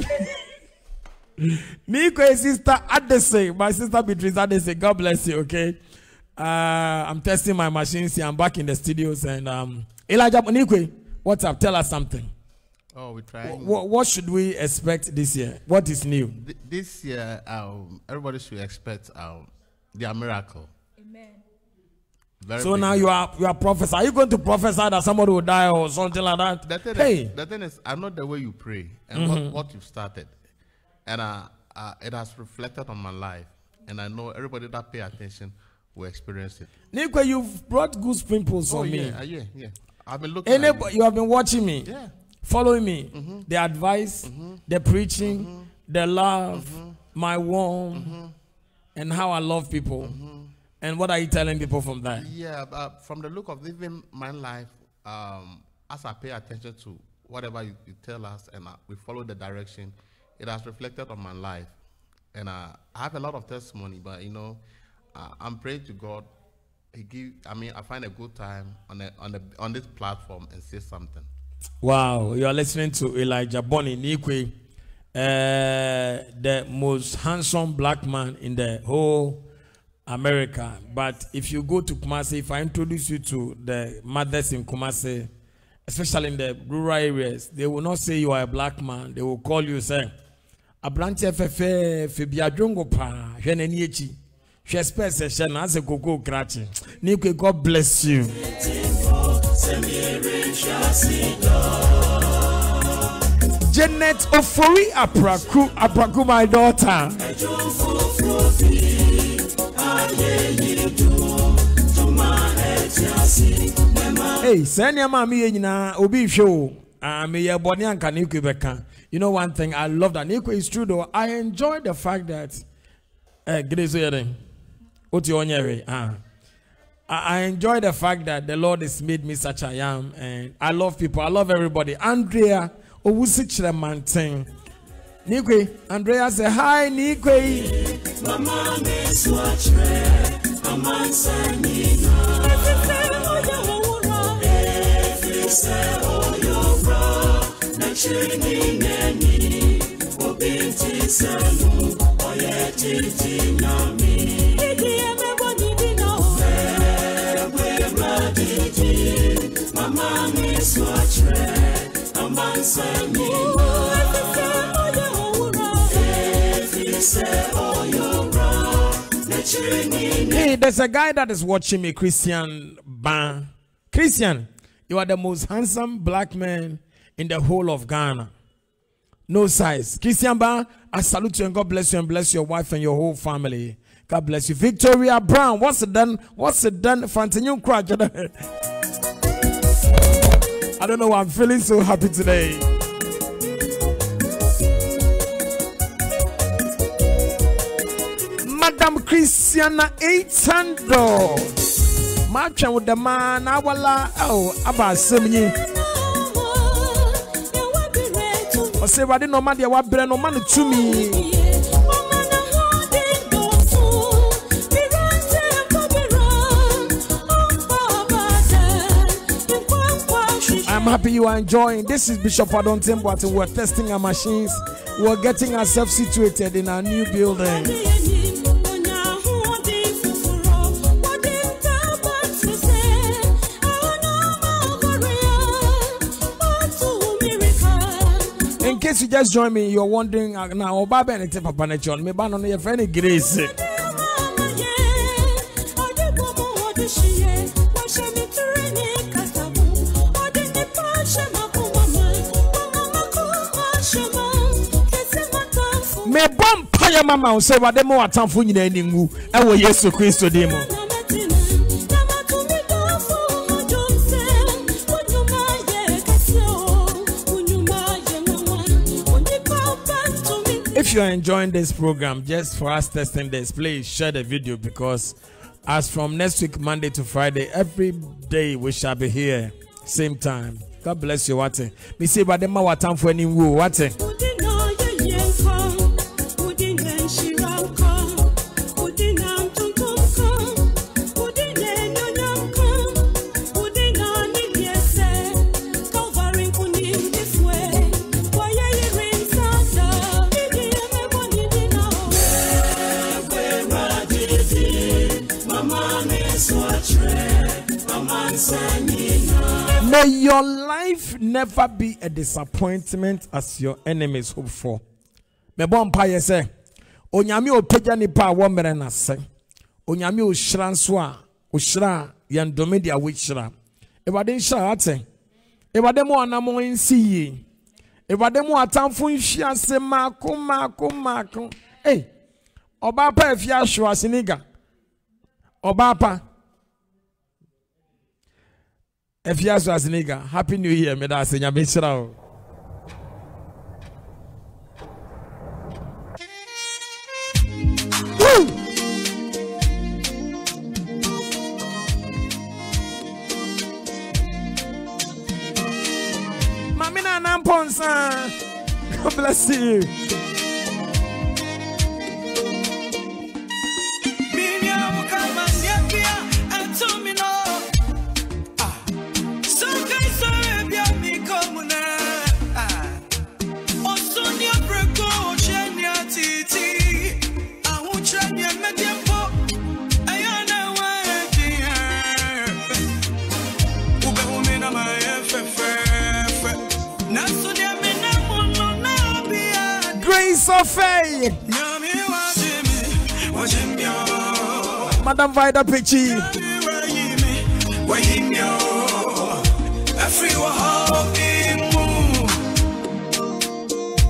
me ko sister Adese, my sister Beatrice Adese, God bless you. Okay, uh, I'm testing my machines here. I'm back in the studios and um Elijah Nikwe, what's up? Tell us something. Oh, we're trying. What, what should we expect this year? What is new? Th this year, um, everybody should expect um, their miracle. Amen. Very so now you are you are prophesy. Are you going to prophesy that somebody will die or something like that? The thing, hey. is, the thing is, I know the way you pray and mm-hmm. what, what you've started, and uh, uh, it has reflected on my life. And I know everybody that pay attention will experience it. Nico, you've brought good pimples oh, on yeah, me. Uh, yeah, yeah. I've been looking. Anybody, you have been watching me. Yeah. Following me, mm-hmm. the advice, mm-hmm. the preaching, mm-hmm. the love, mm-hmm. my warmth, mm-hmm. and how I love people. Mm-hmm. And what are you telling people from that? Yeah, uh, from the look of living my life, um, as I pay attention to whatever you, you tell us and uh, we follow the direction, it has reflected on my life. And uh, I have a lot of testimony, but you know, uh, I'm praying to God. He give, I mean, I find a good time on the, on the on this platform and say something. Wow, you are listening to Elijah Bonnie Nikwe, uh, the most handsome black man in the whole America. But if you go to Kumasi, if I introduce you to the mothers in Kumasi, especially in the rural areas, they will not say you are a black man. They will call you, say, Abranche fefe febiadrongo pa hweneniyechi. She expects a shena as a cocoa cratching. Nikwe, God bless you. Janet Ofori Apraku, Apraku, my daughter. Hey, send your mommy in a obi show. I mean, your body and can you You know one thing, I love that. Nico is true though. I enjoy the fact that eh, what you on ah. I enjoy the fact that the Lord has made me such I am, and I love people. I love everybody. Andrea, Owusichre Manting. Nikwe, Andrea say hi, Nikwe. Mama me swachre, amansa nina. Every say oh yo bro, na chini neni, obinti sanu, oyeti tinami. Idi eme boni no. Mama me swachre, amansa nina. Hey, there's a guy that is watching me, Christian Ban. Christian, you are the most handsome black man in the whole of Ghana. No size. Christian Ban, I salute you and God bless you and bless your wife and your whole family. God bless you. Victoria Brown, what's it done? What's it done? Fantinho Crutch. I don't know why I'm feeling so happy today. Madam Christiana eight hundred. Marching with the man, Awala, oh, Abba Semini. I say, I didn't know my dear, what brand no money to me. I'm happy you are enjoying. This is Bishop Adonteng Boateng. We're testing our machines. We're getting ourselves situated in our new building. In case you just joined me, you're wondering now, Baba and Papa Nation, maybe I don't know if any grace. Me bomb paya mama say what them more time for you na ningu e wo Yesu Kristo dem. If you are enjoying this program, just for us testing this, please share the video, because as from next week, Monday to Friday, every day we shall be here, same time. God bless you, Wate. Me say, but them more time for any woo, Wate. May your life never be a disappointment as your enemies hope for. Me bon pa ye say, onyame opagya nipa wo mere na se. Onyame o hira nso a, o hira yan domedi a wo hira. Ewade nhira ate. Ewade mo anamo nsi yi. Ewade mo atamfo nhia se mako mako mako. Eh. Oba pa afia hwa siniga. Oba pa if you ask us, nigga, Happy New Year, me da senya me chira. Mamina namponsa. God bless you. Grace of faith. Madam Vida Pichi.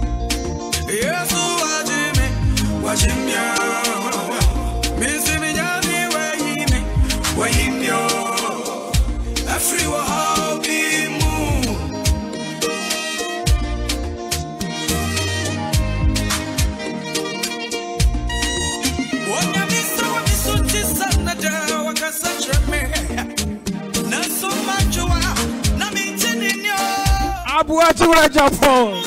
Yes, Abuachi wa Japan.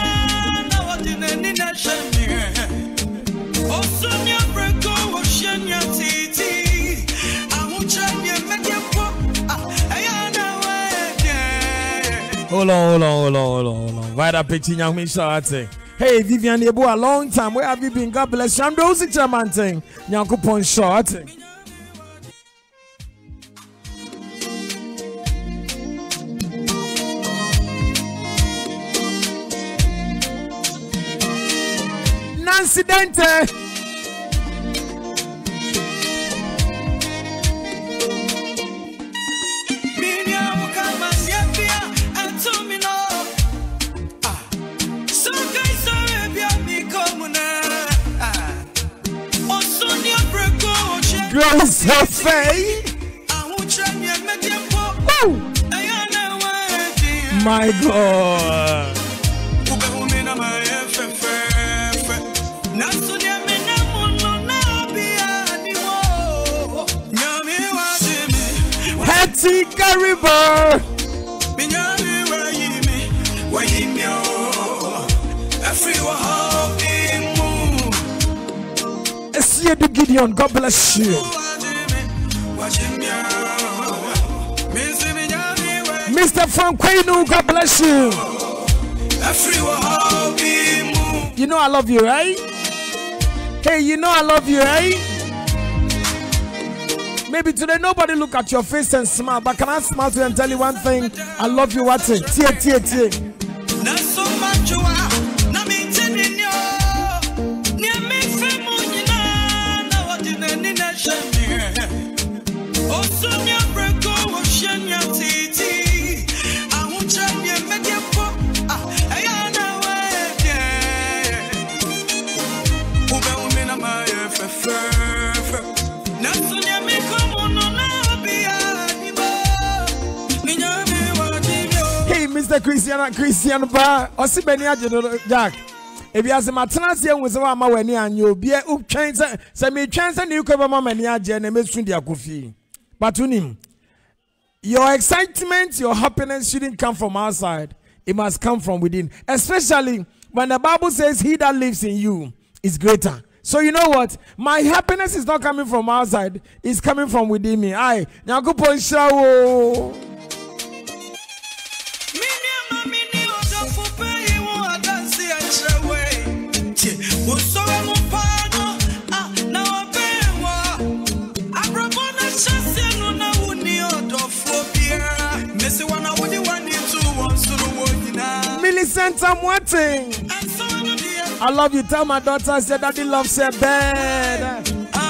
Hold on, hold on, hold on, hold on, hold on. Right up, pitching young me shouting. Hey, Vivian Yebo, a long time. Where have you been? God bless you. I'm the Osi Chairman thing. Nyanko Pon shouting. Nancy Dente. Grace her faith. My God. Hetty Gariber. Esiedu Gideon, God bless you. Mister Frank Kwenu, God bless you. You know I love you, right? Hey, you know I love you, right? Maybe today nobody look at your face and smile, but can I smile to you and tell you one thing? I love you, what's it? Tie, tie, tie. Hey, Mister Christian, Christian Bar, or see Benny Jack. If you have some tenants here with our money and you'll be a chance, send me chance and you cover my money and make sure they are coffee. But to him, your excitement, your happiness shouldn't come from outside. It must come from within. Especially when the Bible says, he that lives in you is greater. So you know what? My happiness is not coming from outside. It's coming from within me. Aye. Nyakupo Shawo. Millicent Boateng. I love you. Tell my daughter I said daddy loves her bed.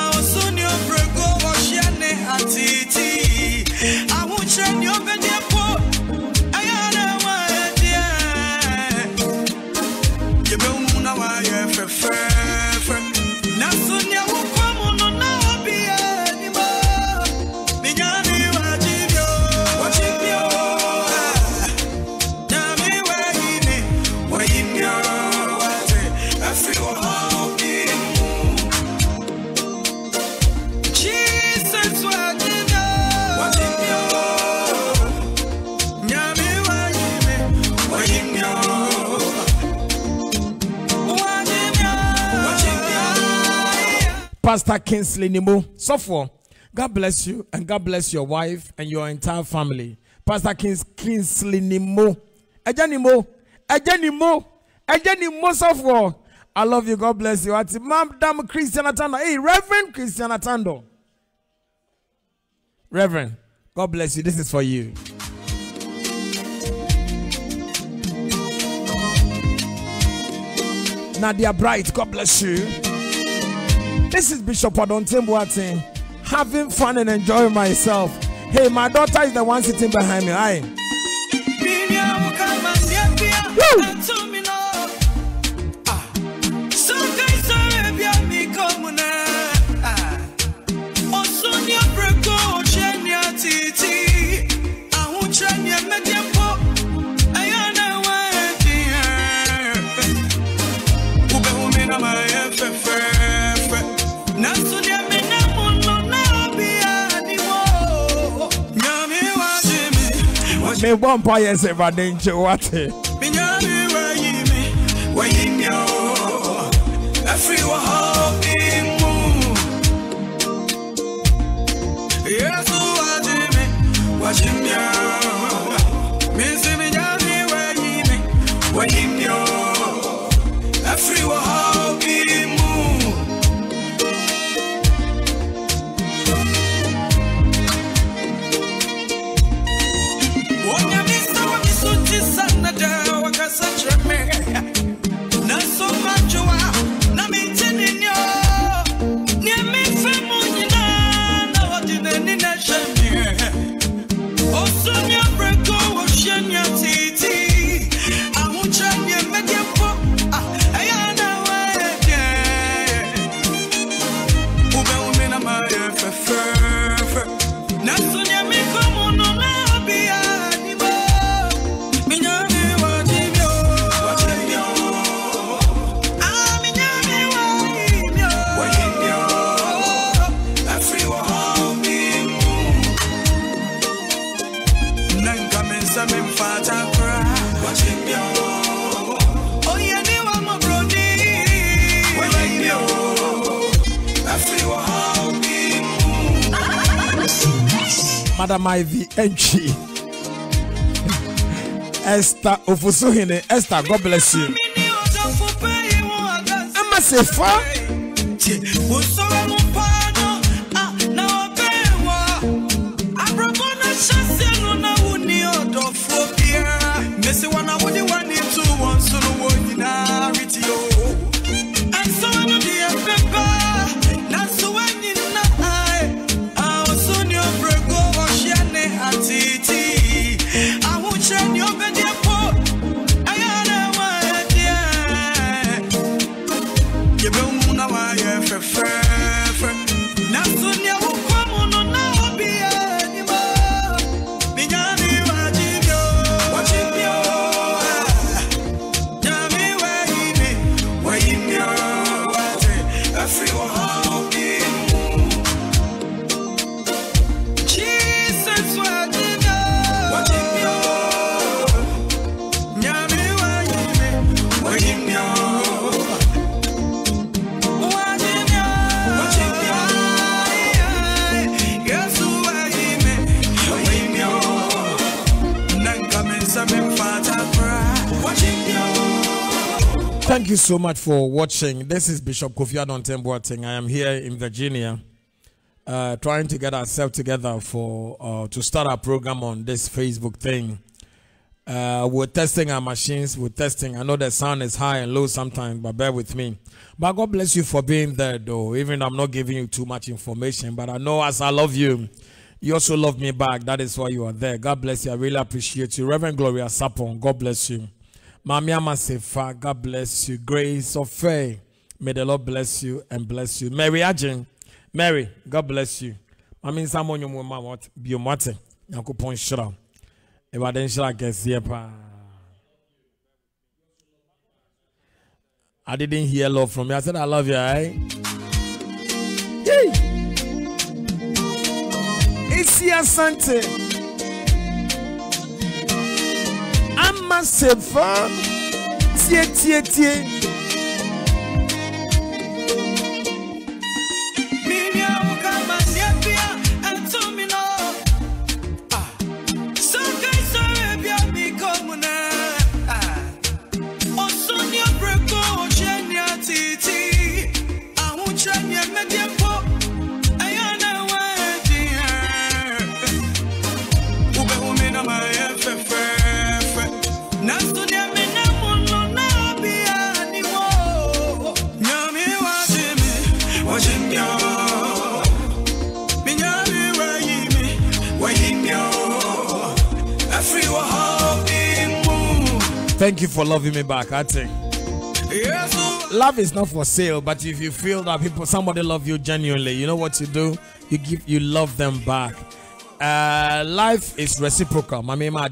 Pastor Kingsley Nimo, so for God bless you and God bless your wife and your entire family. Pastor Kings, Kingsley Nimo, Ejanimo, Ejanimo, Ejanimo, so for I love you. God bless you. Madam Christian Atando, hey Reverend Christian Atando, Reverend, God bless you. This is for you. Nadia Bright, God bless you. This is Bishop Adonteng Boateng, having fun and enjoying myself. Hey, my daughter is the one sitting behind me. Aye. Me bomb pie say but then what? Every one in moon. Yes, watching me. Missing me, where you me. Waiting you. Every one in moon. When you miss the one, you so just another. What can such a man? Not so much you are. Madam Ivy Entry Esther Ofusuhine. Esther, God bless you. I'm a safer. Thank you so much for watching. This is Bishop Kofi Adonteng Boateng. I am here in Virginia, uh, trying to get ourselves together for uh, to start our program on this Facebook thing. Uh, we're testing our machines. We're testing. I know the sound is high and low sometimes, but bear with me. But God bless you for being there, though. Even though I'm not giving you too much information, but I know as I love you, you also love me back. That is why you are there. God bless you. I really appreciate you. Reverend Gloria Sapon, God bless you. Mami Amasefa, God bless you. Grace of Faith, may the Lord bless you and bless you. Mary Ajin, Mary, God bless you. Mami Samonyo Mama what Biomate, Yakupon Shra. Evaden Shra gets here. I didn't hear love from you. I said I love you, eh? Yay! Isi Asante. Amasefa, tie tie tie. Thank you for loving me back. I think love is not for sale, but if you feel that people, somebody love you genuinely, you know what you do? You give, you love them back. Uh, life is reciprocal.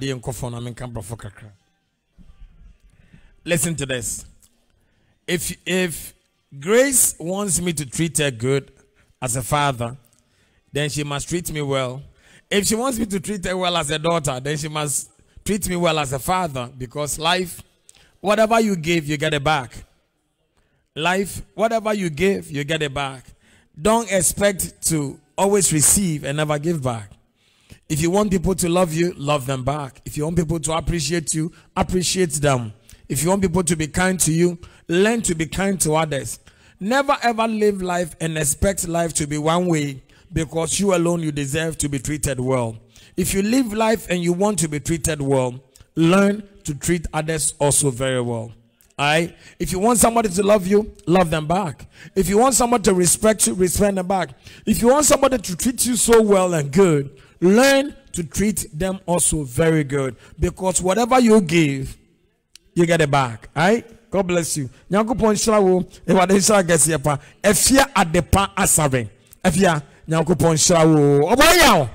Listen to this. If if Grace wants me to treat her good as a father, then she must treat me well. If she wants me to treat her well as a daughter, then she must treat me well as a father, because life, whatever you give, you get it back. Life, whatever you give, you get it back. Don't expect to always receive and never give back. If you want people to love you, love them back. If you want people to appreciate you, appreciate them. If you want people to be kind to you, learn to be kind to others. Never ever live life and expect life to be one way, because you alone, you deserve to be treated well. If you live life and you want to be treated well, learn to treat others also very well. Alright? If you want somebody to love you, love them back. If you want somebody to respect you, respect them back. If you want somebody to treat you so well and good, learn to treat them also very good. Because whatever you give, you get it back. Alright? God bless you. Nyankopon shira wo, e wade shira gesi pa. Efia adepa asare. Efia Nyankopon shira wo. Oboya.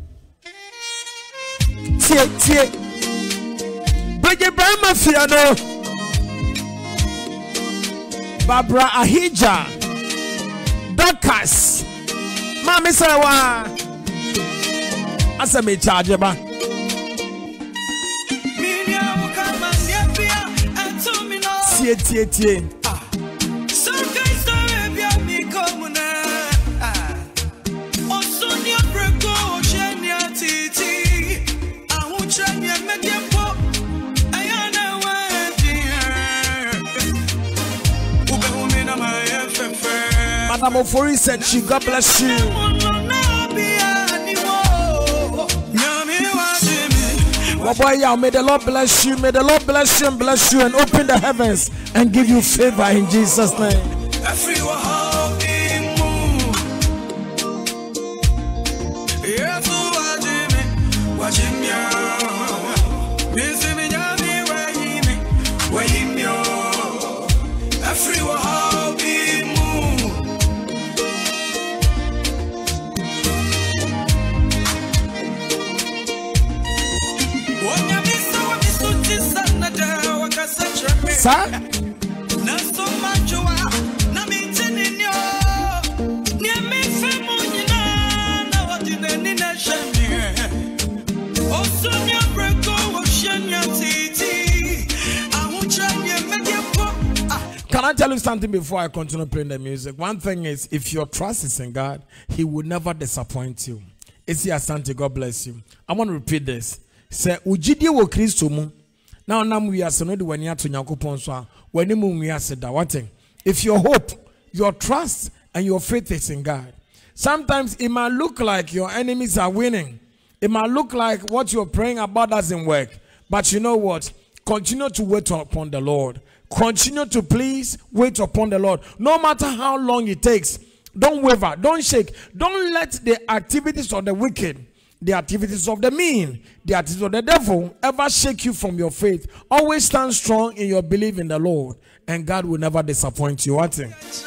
Tie tie. Bege Brahma fiano. Barbara Ahija. Dorcas. Mami sawa. Asa me charge ba. Tie tie tie. Madam Ofori said she, God bless you. Oh boy, yeah, may the Lord bless you. May the Lord bless you and bless you and open the heavens and give you favor in Jesus' name. Sir? Can I tell you something before I continue playing the music? One thing is, if your trust is in God, He will never disappoint you. Esi Asante, God bless you. I want to repeat this. Say, Ujidi wo Kristo mu. Now, nam we are so no when you to Nyankopon so when you we are said that one thing. If your hope, your trust, and your faith is in God, sometimes it might look like your enemies are winning. It might look like what you're praying about doesn't work. But you know what? Continue to wait upon the Lord. Continue to please wait upon the Lord. No matter how long it takes, don't waver, don't shake. Don't let the activities of the wicked, the activities of the mean, the activities of the devil ever shake you from your faith. Always stand strong in your belief in the Lord, and God will never disappoint you. What?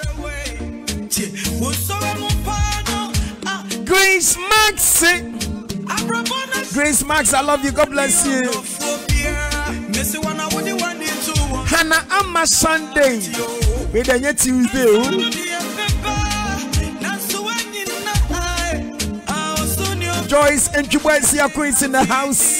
Grace Max. Grace Max, I love you. God bless you. Hannah Amma Sunday. With a Tuesday. Joyce and Chubasia Queens in the house.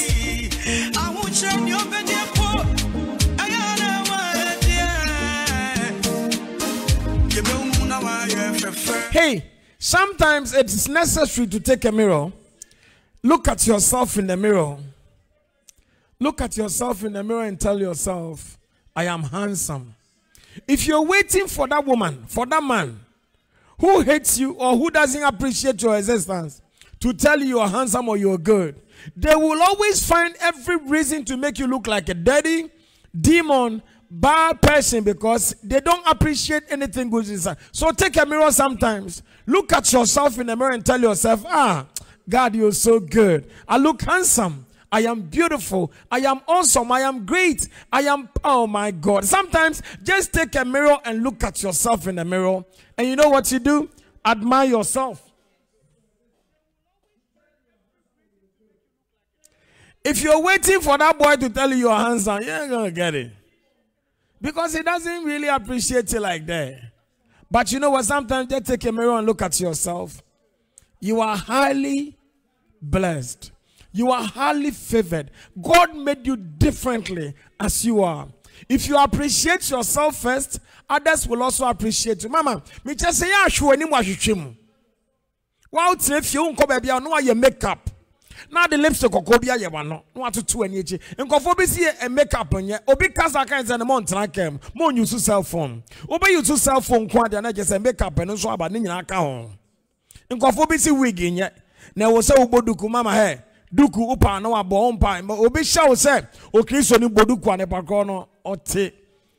Hey, sometimes it's necessary to take a mirror. Look at yourself in the mirror. Look at yourself in the mirror and tell yourself, I am handsome. If you're waiting for that woman, for that man who hates you or who doesn't appreciate your existence to tell you you're handsome or you're good, they will always find every reason to make you look like a dirty, demon, bad person, because they don't appreciate anything good inside. So take a mirror sometimes. Look at yourself in the mirror and tell yourself, ah, God, you're so good. I look handsome. I am beautiful. I am awesome. I am great. I am, oh my God. Sometimes just take a mirror and look at yourself in the mirror. And you know what you do? Admire yourself. If you're waiting for that boy to tell you you're handsome, you ain't gonna get it. Because he doesn't really appreciate you like that. But you know what? Sometimes just take a mirror and look at yourself. You are highly blessed. You are highly favored. God made you differently as you are. If you appreciate yourself first, others will also appreciate you. Mama, me just say, yeah, sure, anyone should trim. Wow, if you won't come baby, I know your makeup. Now the lipstick or cobia, you want no to two and each. And Kofobi a makeup on ye, Obi Kazaka and a month like him. More use to cell phone. Obey you to cell phone quad and I just a makeup and also about Nina account. And Kofobi see wig in yet. Now was so boduku mama hair. Duku upa no abo umpa. Obi shall say, okay, so you boduku and a bagono or tea.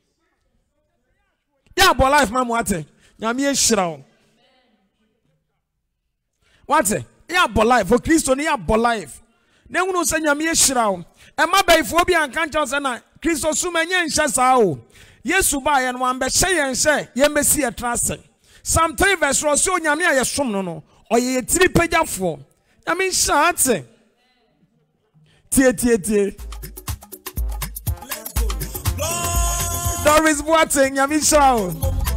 Yeah, but life, mamma, what? Yamie shroud. What's it? Yeah, but life for Christo, yeah, but life. Then we know say Yamie shroud. And my bay phobia and can't tell us Christo Sumanian Shasao. Yes, Subai and one be say and say, ye may see a trust. Some three verse or so Yamia Yasum no, or ye three page up for. I mean, shots. Tia tia tia. Doris Boateng, Yami Shao.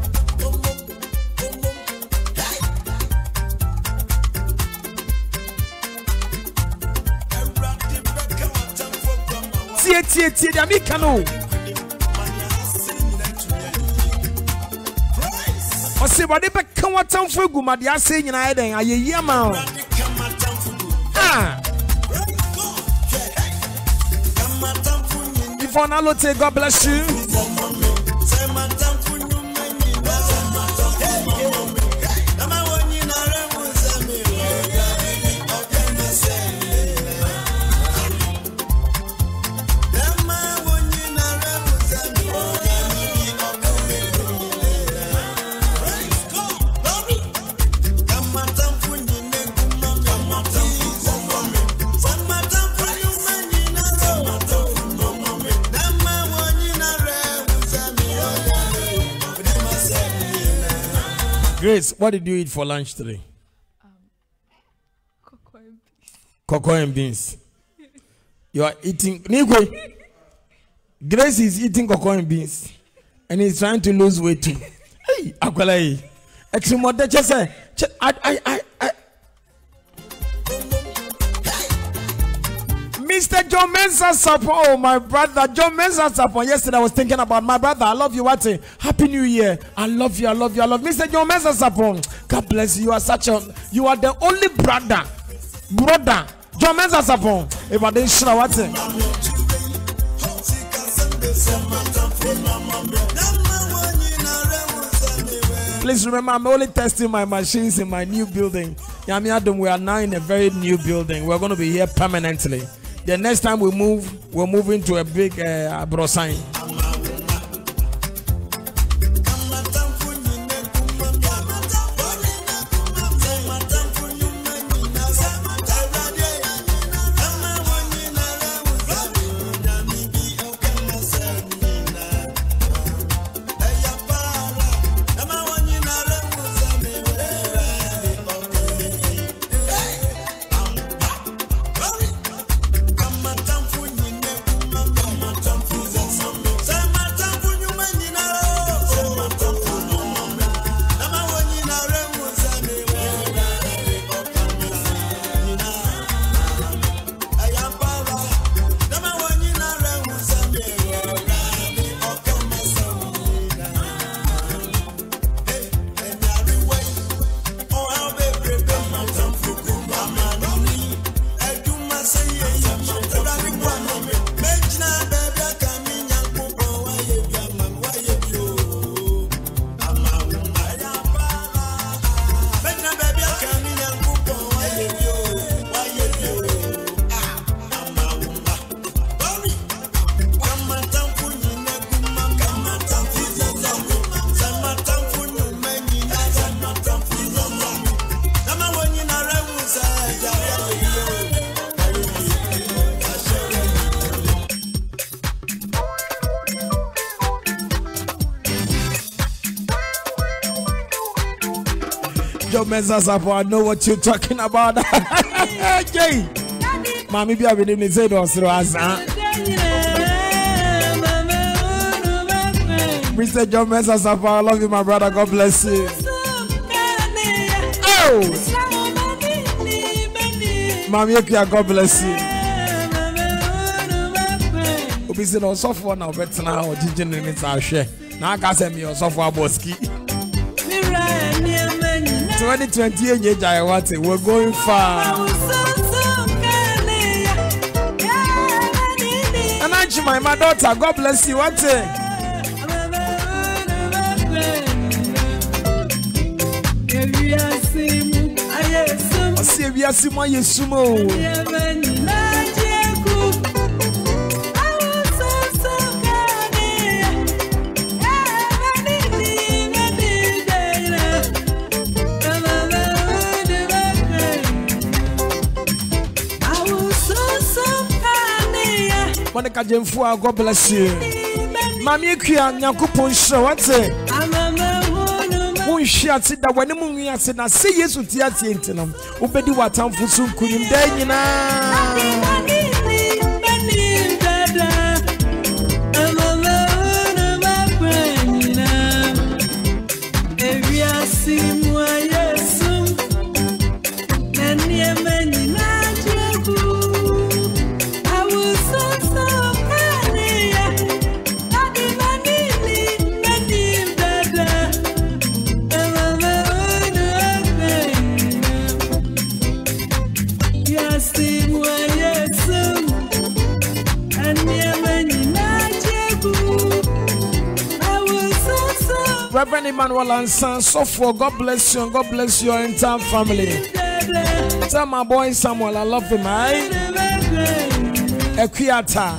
Tia tia tia, Yami Kano. O se body be kan watan fogu ma de ase nyina eden ayeyi ma. Ah. Before now, God bless you. Grace, what did you eat for lunch today? Um, cocoa and beans. Cocoa and beans. You are eating. Nigwe, Grace is eating cocoa and beans, and he's trying to lose weight too. Hey, Akwalai. Extreme just say, I, I, I, I. Mister John Mensah Sapon, oh my brother, John Mensah Sapon. Yesterday I was thinking about my brother. I love you. What? Happy New Year. I love you. I love you. I love Mister John Mensah Sapon. God bless you. You are such a. You are the only brother, brother. John Mensah Sapon. If I didn't show what? Please remember, I'm only testing my machines in my new building. Yami Adam, we are now in a very new building. We're going to be here permanently. The next time we move, we're moving to a big uh, brosign. John Mensah Sapon, I know what you're talking about. Jay, Mommy, be able to say those words. Mister John Mensah Sapon, I love you, my brother. God bless you. Oh, Mommy, God bless you. Obi say no suffer now better now or jijin in it our share. Now I can say me or suffer boski. twenty twenty-eight I want it. We're going far. And Angie, my, my daughter, God bless you. What's it? I see we are seeing my sumo. Monica Jemfua, God bless you. Mammy Kia Yakupon show, what's it? Who shall sit that when the moon has said, I see yes with Yati Intinum, Ubedi Watam for soon couldn't Reverend Emmanuel and son, so for God bless you and God bless your entire family. Tell my boy Samuel I love him, eh? Equiata.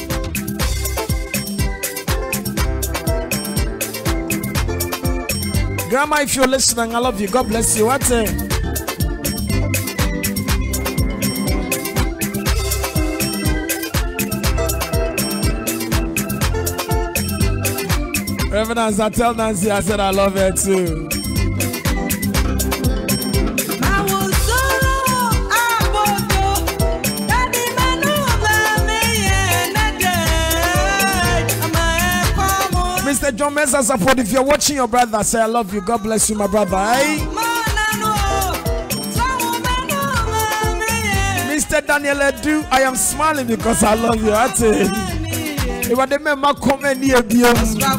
Grandma, if you're listening, I love you. God bless you. What's it? Reverend, I tell Nancy, I said I love her too. Mister John Mesa support. If you're watching your brother, say I love you. God bless you, my brother. Eh? Mister Daniel Edu, I am smiling because I love you. That's it. If I didn't make comment near you.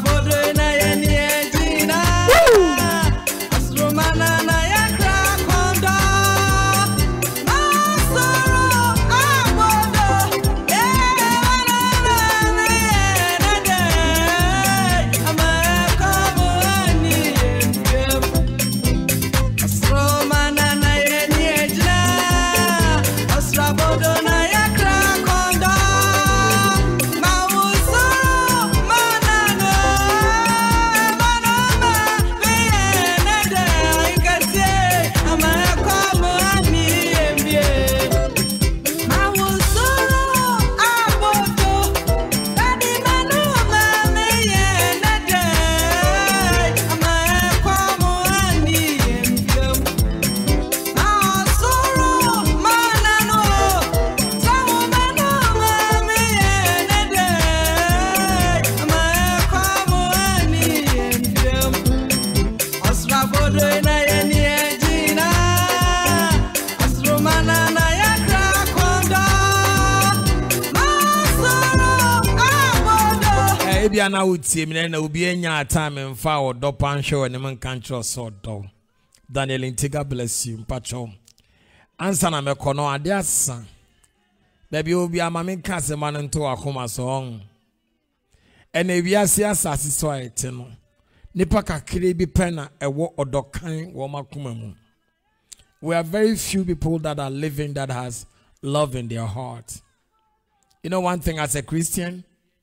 Na uti me na obi anya time mfa wo do pan show ne man kan tro so do Daniel Intiga bless you mpacho answer na me kono ade asa baby obi amame ka se man nto akoma so on ene wiase asase so ete no nipa kakire bi pena ewo odokan wo makoma mu. We are very few people that are living that has love in their heart. You know one thing, as a Christian,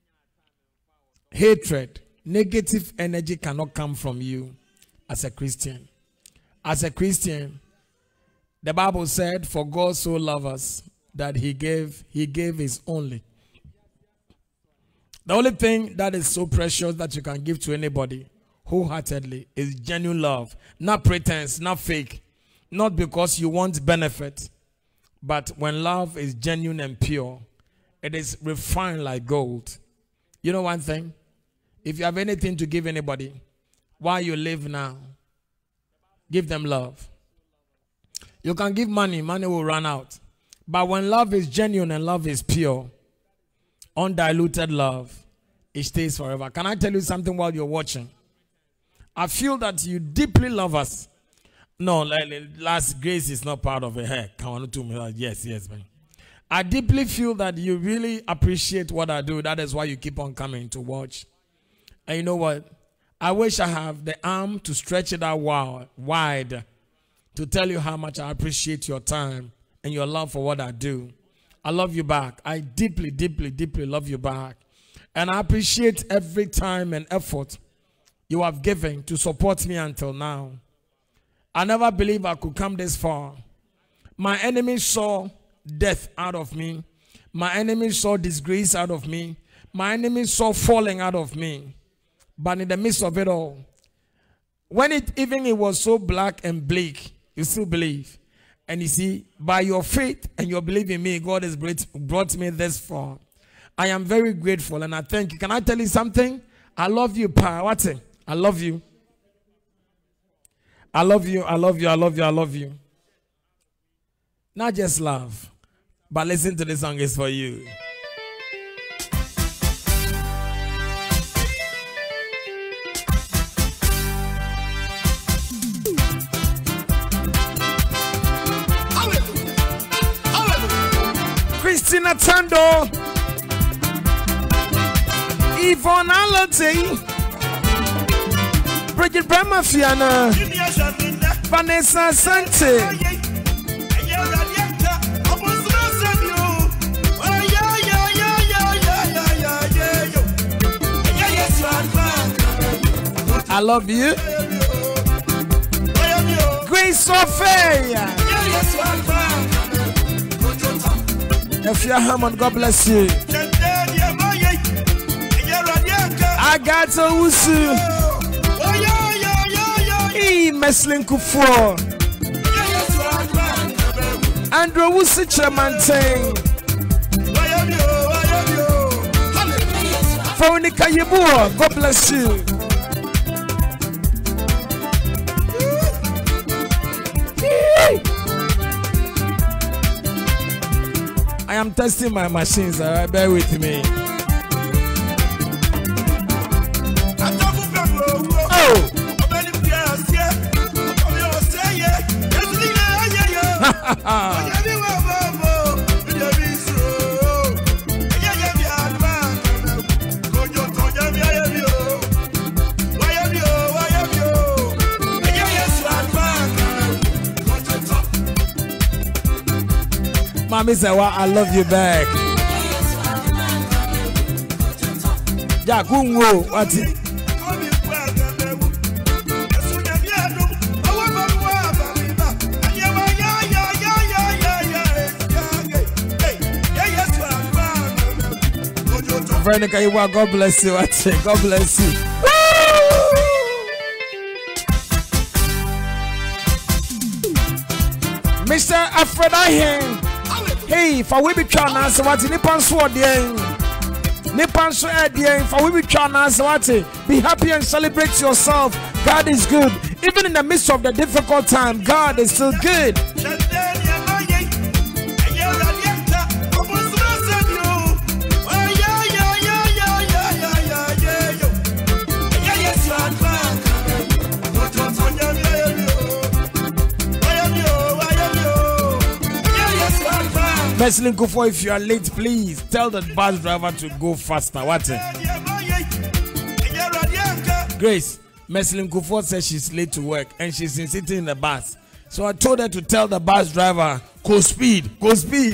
hatred, negative energy cannot come from you as a Christian. As a Christian, the Bible said, for God so loved us that he gave, he gave his only. The only thing that is so precious that you can give to anybody wholeheartedly is genuine love. Not pretense, not fake. Not because you want benefit. But when love is genuine and pure, it is refined like gold. You know one thing? If you have anything to give anybody, while you live now, give them love. You can give money, money will run out. But when love is genuine and love is pure, undiluted love, it stays forever. Can I tell you something while you're watching? I feel that you deeply love us. No, last grace is not part of it. Hey, come on to me. Yes, yes, man. I deeply feel that you really appreciate what I do. That is why you keep on coming to watch. And you know what? I wish I have the arm to stretch it out wide to tell you how much I appreciate your time and your love for what I do. I love you back. I deeply, deeply, deeply love you back. And I appreciate every time and effort you have given to support me until now. I never believed I could come this far. My enemies saw death out of me. My enemies saw disgrace out of me. My enemies saw falling out of me. But in the midst of it all, when it even it was so black and bleak, you still believe. And you see, by your faith and your belief in me, God has brought me this far. I am very grateful and I thank you. Can I tell you something? I love you, Pa. What's it? I love you. I love you. I love you. I love you. I love you. Not just love, but listen to the song. It's for you. Christina Tando, Yvonne Alote, Bridget Brahma Fiana, Vanessa Sante, I love you. Grace Sophia. If you're Hammond, God bless you. I got to Usu. E Meslin Kufu. Andrew Usu Chairman. Fonika Yibua, God bless you. I am testing my machines, all right? Bear with me. Oh! Mommy said, well, I love you back. Yeah, Kungo, what's it? Veronica, God bless you. What's it? God bless you. Mister Aphrodite. Hey, for we be trying to answer what Nippon sword the Nippon sword the for we be trying to answer what be happy and celebrate yourself. God is good. Even in the midst of the difficult time, God is still good. Meslin Kufu, if you are late, please tell the bus driver to go faster. What? Grace, Meslin Kufu says she's late to work and she's sitting in the bus. So I told her to tell the bus driver, go speed, go speed.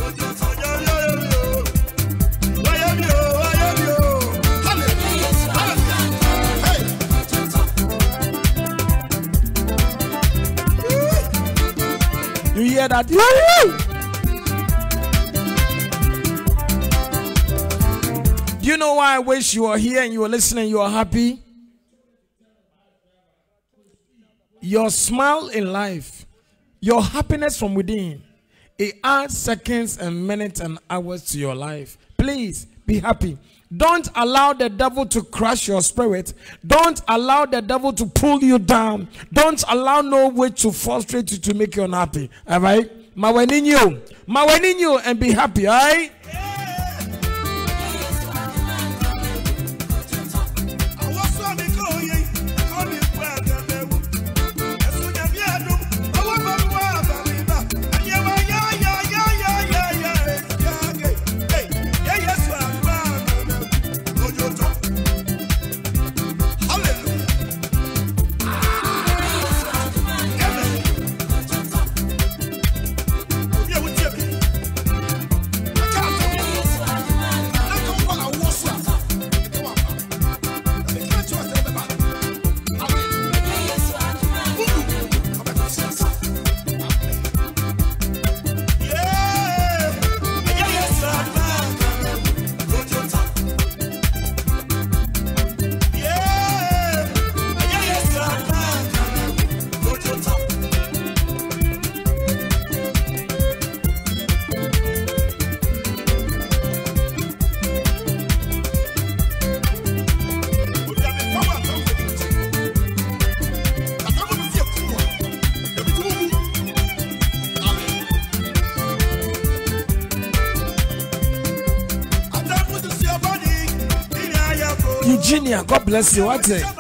You hear that? Do you know why I wish you were here and you were listening, you are happy? Your smile in life, your happiness from within, it adds seconds and minutes and hours to your life. Please be happy. Don't allow the devil to crush your spirit. Don't allow the devil to pull you down. Don't allow no way to frustrate you to make you unhappy. All right? Maweninyo. Maweninyo and be happy. All right? Virginia, God bless you. What's it?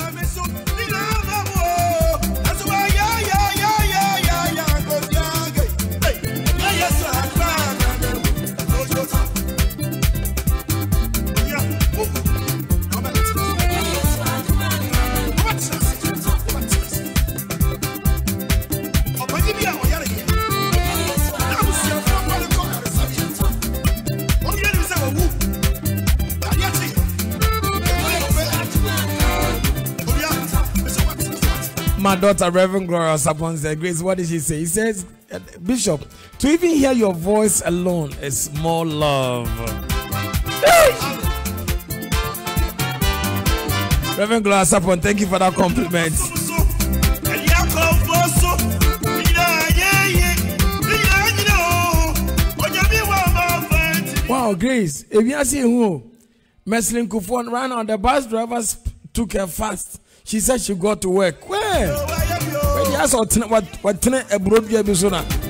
My daughter, Reverend Gloria Sapon, said, Grace, what did she say? He says, Bishop, to even hear your voice alone is more love. Reverend Gloria Sapon, thank you for that compliment. Wow, Grace, if you are seeing who, Meslin Kufon ran on the bus drivers took her fast. She said she got to work. Where? When you ask what what a broad episode.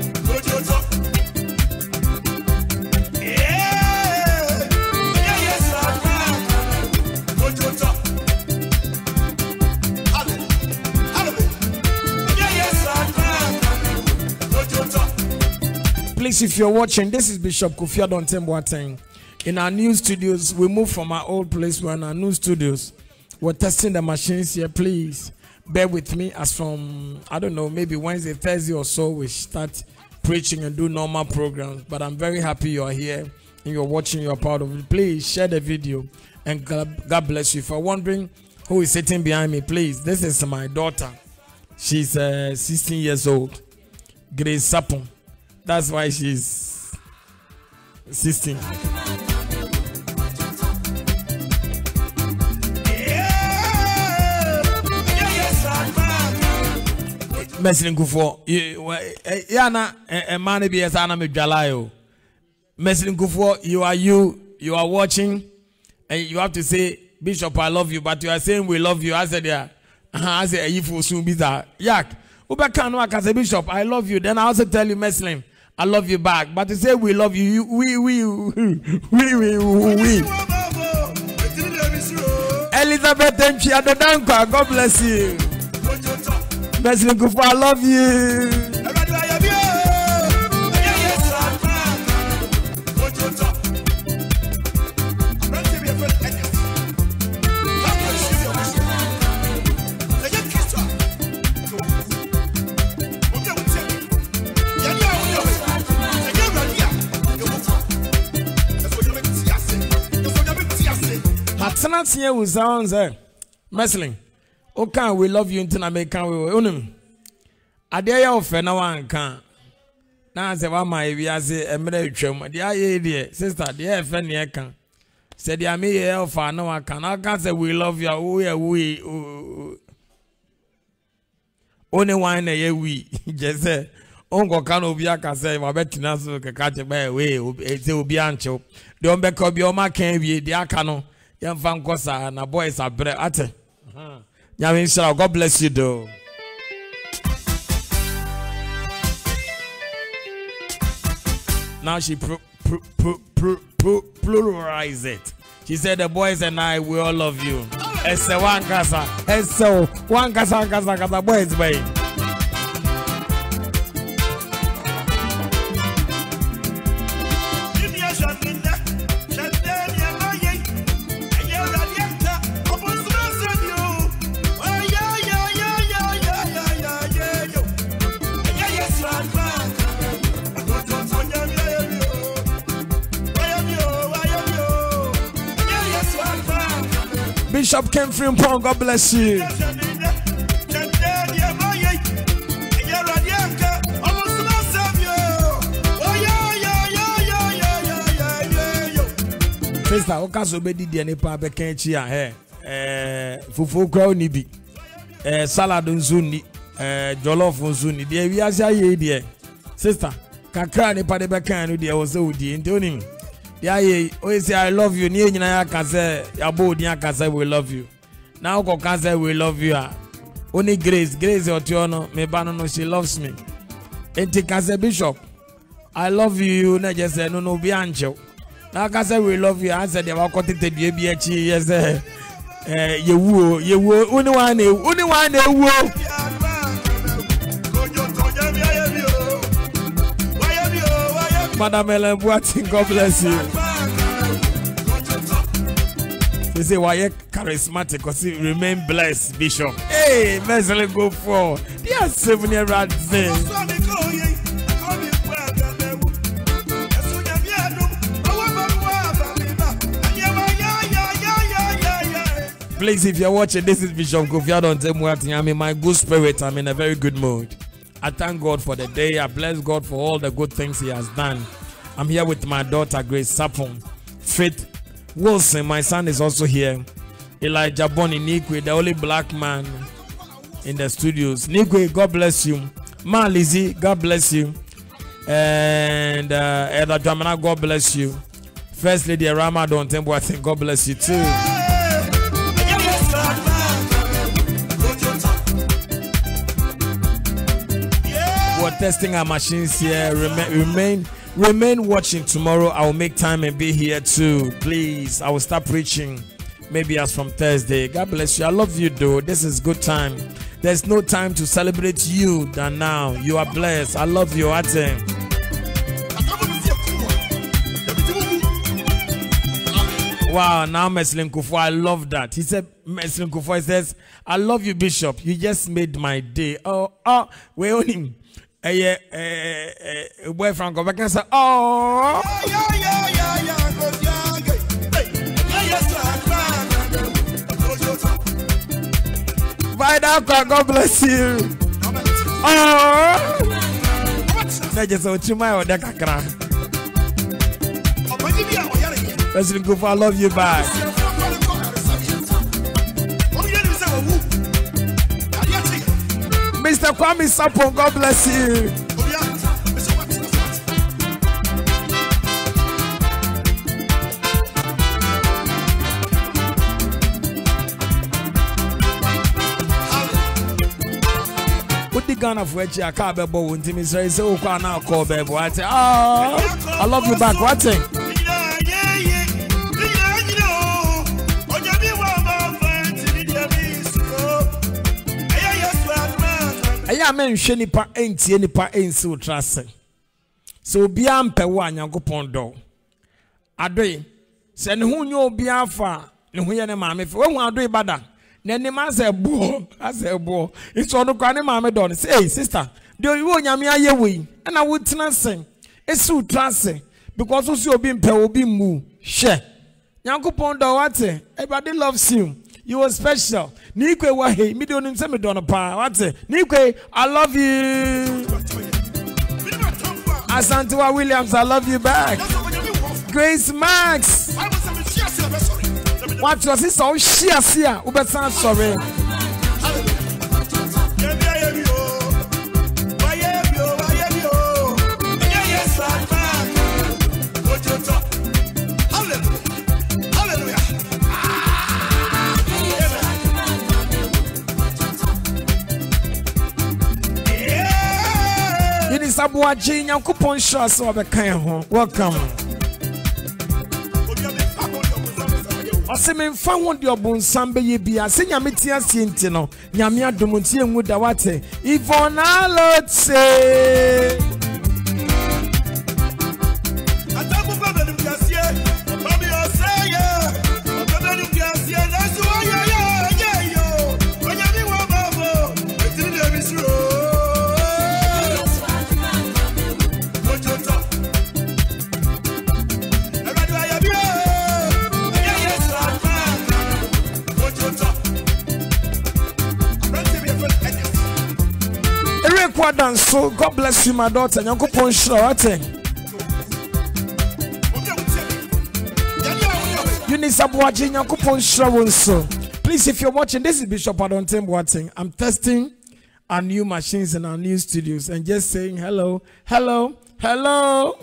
Please, if you're watching, this is Bishop Kofi Adonteng Boateng. In our new studios, we moved from our old place. We're in our new studios. We're testing the machines here. Please bear with me as from, I don't know, maybe Wednesday, Thursday or so, we start preaching and do normal programs. But I'm very happy you're here and you're watching, you're part of it. Please share the video and God bless you. If you're wondering who is sitting behind me, please, this is my daughter. She's uh, sixteen years old, Grace Sapon. That's why she's sixteen. Meslin Kufo, Yana, a man be as Anna Mujalayo. Meslin Kufo, you are you, you are watching, and you have to say, Bishop, I love you, but you are saying we love you. I said, yeah, I said, if you soon be that. Yak, Ubekano, I say, Bishop, I love you. Then I also tell you, Meslin, I love you back. But to say we love you, we, we, we, we, we, we. Elizabeth and Chiadodanka, God bless you. Meslin Kufo, I love you. Hatsanat here with sounds, eh? Meslin. Okay, we love you until I make can we unum. I dare you offer no one can. Now I say, well, my we are say a minute trim. The idea, sister, the F N E can. Said, the me offer no one can. I can't say we love you. We are we. Only one a year we. Just say, Uncle can be a can say, my bet to us to catch a by way. It will be ancho. Don't back up your mark can be the acano. Young fan cosa and a boys are bread at it. God bless you, though. Now she pro, pro, pro, pro, pro, pluralized it. She said, the boys and I, we all love you. It's a one casa. It's so one casa, casa, casa, boys, baby. Bishop came from Pong, God bless you. Sister, okay, so be the any pa be kenchi a he. Eh, fufu kwa ni bi. Eh, salad nzuni, eh, jollof nzuni. De wi asia ye de. Sister, kakra ni pa de be kan no de wo se odi nti onim. Yeah, yeah. Oh, say I love you. Ni nyina ya ka say yabo odi aka say we love you. Now go can say we love you. Only Grace, Grace Otiono, me ba no she loves me. Enti ka say Bishop, I love you. Na just say no no bi ancho. Now ka say we love you. I said they wa kote te bi bi echi. Yes, Eh, you woo, you woo, only one, only one, woo. Madam Ellen Boateng, God bless you. They say, why you charismatic? Because you remain blessed, Bishop. Hey, let's go for. There are seven year olds there. Please, if you're watching, this is Bishop Kofi Adonteng Boateng. I'm in my good spirit. I'm in a very good mood. I thank God for the day. I bless God for all the good things He has done. I'm here with my daughter, Grace Sapon. Faith Wilson, my son, is also here. Elijah Bonnie Nikwe, the only black man in the studios. Nikwe, God bless you. Ma Lizzie, God bless you. And uh, Eda Dramana, God bless you. First Lady Rama Adonteng Boateng, God bless you too. We're testing our machines here. Remain, remain, remain watching. Tomorrow I will make time and be here too. Please, I will start preaching. Maybe as from Thursday. God bless you. I love you, though. This is good time. There's no time to celebrate you than now. You are blessed. I love you, Ate. Wow, now Meslin Kufo, I love that. He said, Meslin Kufo says, I love you, Bishop. You just made my day. Oh, oh, we own him. Eh, eh, eh, boyfriend go back and say, oh. Vida, God bless you. Oh. That's just what you might order, Kakra. President Kufo, I love you back. Mister Kwame Sapon, God bless you. Put the gun of which I can't be born to me. So, so now call baby. Oh, I love you back. What's it? I mean, Shenipa ain't any pa ain't so trusting. So be ampe one yango pondo. Adwe, send who knew Biafra, no who yana mammy for one adwe bada. Then the man said, Boo, I said, Boo, it's all the granny mammy done. Say, hey, sister, do you want yammy your way? And I would not sing. It's so trusting because also you've been pe will be moo. Share yango pondo, what? Everybody loves you. You are special. Nikwe wahe, me don't say me don't pa. What's it? Nikwe, I love you. Asantua Williams, I love you back. Grace Max. What was this? Oh, shia sia. Ubesan sorry. Sabuaji Yankupon Shaw so welcome. Oseme found your bone sambe ye be a senior metia sintino, Yamia Dumunti and Wudawate. Ivona Lord say. So God bless you, my daughter. Yanko Ponsho, you need some watching Yanko Ponsho. So please, if you're watching, this is Bishop Adonteng Boateng. I'm testing our new machines in our new studios and just saying hello, hello, hello.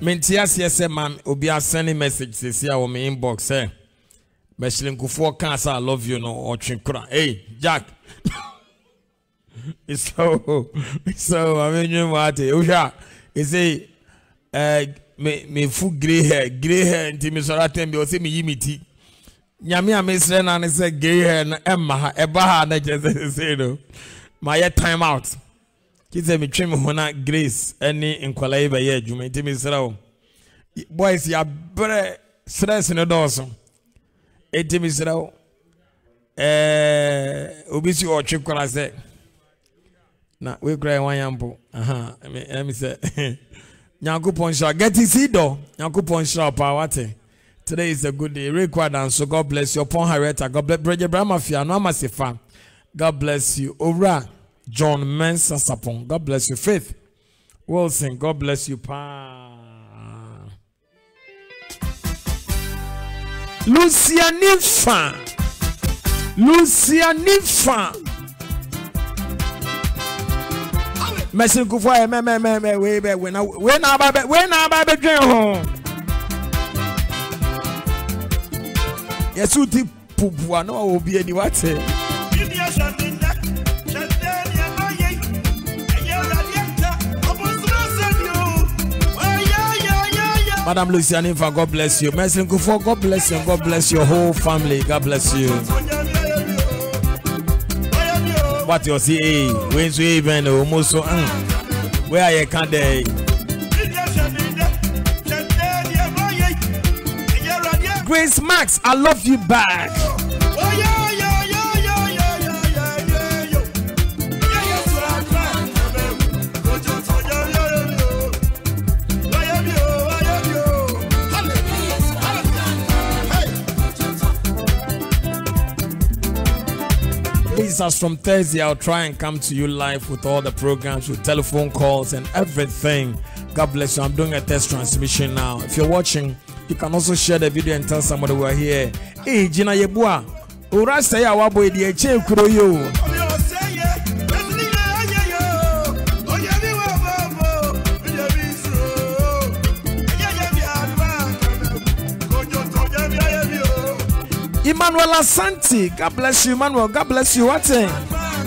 Mentias yes mam obi a sending message says here on my inbox eh. Meshlin Kufo cancer I love you no or chinkra. Hey Jack. It's so so I mean you what Usha is say uh me me full grey hair, grey hair until me sort of time be say me yimiti. Nyame a me say na ne say grey hair na emma eba ha na just say no. My time out. Kids me trim hona grace any nkwala e be ye adwuma nti me sra boys ya bre stress no doso enti me sra eh obi si o twekwala se na we cry one yampo aha me me say Nyankopon sha get it do Nyankopon sha pa wate. Today is a good day record and so God bless you upon Harrieta. God bless Brother Brahma Fia no amasefa. God bless you Ora John Mensa Sapon. God bless you. Faith Wilson. God bless you. Pa. Lucia Nifa. Lucia Nifa. Messin Kufa. Me me me me we be when I when I be when I be drink home. Yesu ti pupu no obi ani wate. Madam Luciani, for God bless you. Mercy for God bless you. God bless your whole family. God bless you. What you see? When you even almost so where are you? Can't they? Grace Max, I love you back. As from Thursday, I'll try and come to you live with all the programs, with telephone calls and everything. God bless you. I'm doing a test transmission now. If you're watching, you can also share the video and tell somebody we're here. Hey, Gina Yebua, Ura say our boy the Eche Kuroyo. Emmanuel Asante, God bless you, Emmanuel. God bless you. What's it?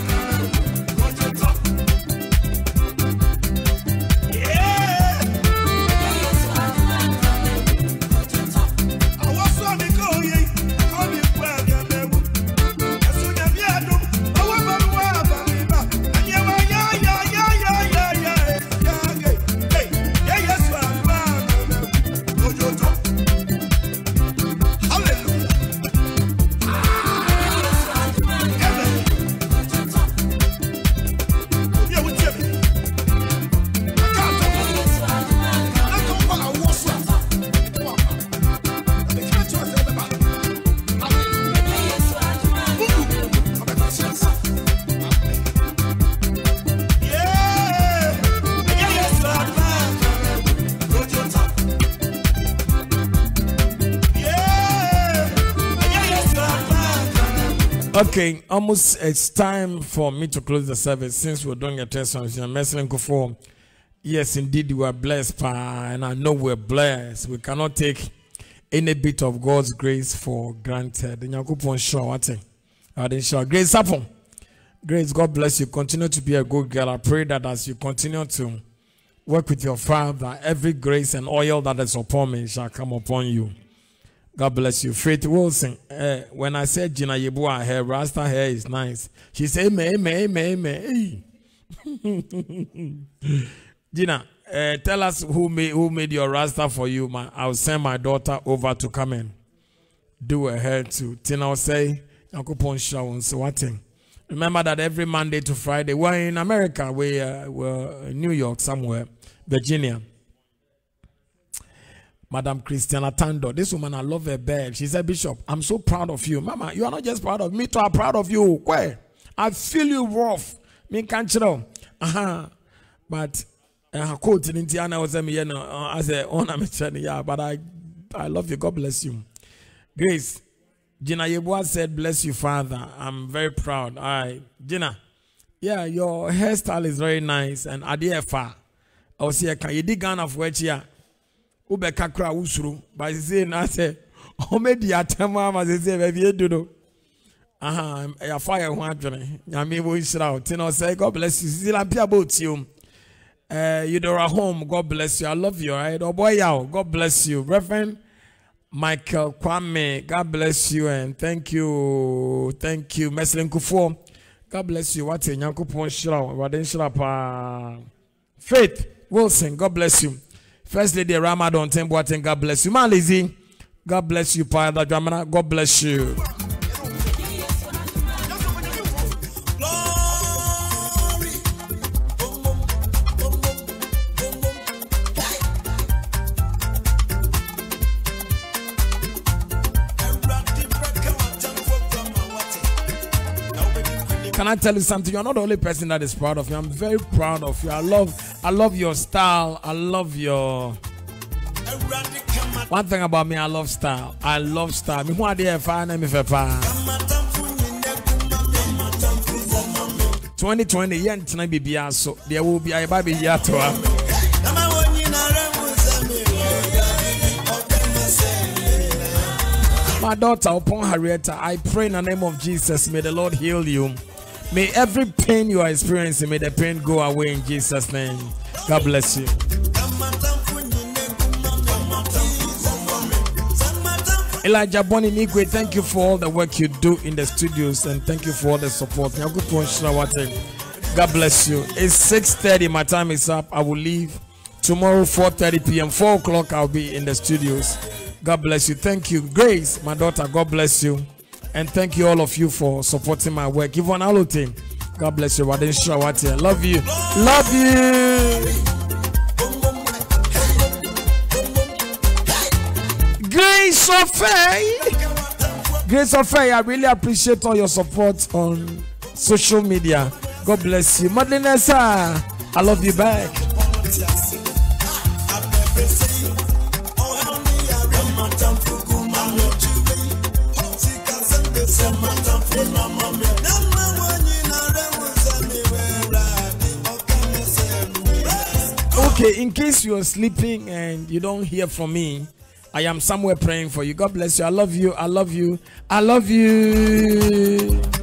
Okay, almost it's time for me to close the service since we're doing a test on Messenger. Yes, indeed, we are blessed, pa, and I know we're blessed. We cannot take any bit of God's grace for granted. Grace, happen. Grace, God bless you. Continue to be a good girl. I pray that as you continue to work with your father, every grace and oil that is upon me shall come upon you. God bless you. Faith Wilson, uh, when I said Gina Yebua, her Rasta hair is nice. She said, me, me, me, me. Gina, uh, tell us who made, who made your Rasta for you. My, I'll send my daughter over to come and do her hair too. Tina will say, remember that every Monday to Friday, we're in America, we, uh, we're in New York somewhere, Virginia. Madam Christiana Tando, this woman, I love her bed. She said, Bishop, I'm so proud of you. Mama, you are not just proud of me, too, I'm proud of you. Where? I feel you rough. Me can't you know. Uh-huh. But uh, quote in Indiana was me, you know, as a ornament, yeah, but I I love you. God bless you. Grace, Gina Yebua said, bless you, Father. I'm very proud. All right, Gina. Yeah, your hairstyle is very nice. And Adiefa, I was here, can you dig on of which, yeah? ube kakra usuru. But say na say, o me di atama ma say baby edu aha, ya fire ho adwene. Nyame wo isra. Tino say God bless you. Still happy about you. Uh, you are at home. God bless you. I love you. Right? Oh boy, y'all. God bless you, Reverend Michael Kwame. God bless you and thank you, thank you, Meslin Kufo. God bless you. What in Yankupon Shra? What in Shra? Faith Wilson. God bless you. First Lady Kofi Adonteng Boateng. God bless you. Man, Lizzie. God bless you, Father Dramana. God bless you. Can I tell you something? You're not the only person that is proud of you. I'm very proud of you. I love, I love your style. I love your. One thing about me, I love style. I love style. Me who are there fine me for twenty twenty, yen tonight be so there will be a baby yato. My daughter, upon Harrietta, I pray in the name of Jesus, may the Lord heal you. May every pain you are experiencing, may the pain go away in Jesus' name. God bless you. Elijah Bonnie Nigwe, thank you for all the work you do in the studios and thank you for all the support. God bless you. It's six thirty. My time is up. I will leave tomorrow, four thirty p m four o'clock. I'll be in the studios. God bless you. Thank you. Grace, my daughter, God bless you. And thank you all of you for supporting my work. Yvonne Alote, God bless you. Love you. Love you. Grace of Faith. Grace of Faith, I really appreciate all your support on social media. God bless you. Madlinessa, I love you back. Okay, in case you are sleeping and you don't hear from me, I am somewhere praying for you. God bless you. I love you. I love you. I love you.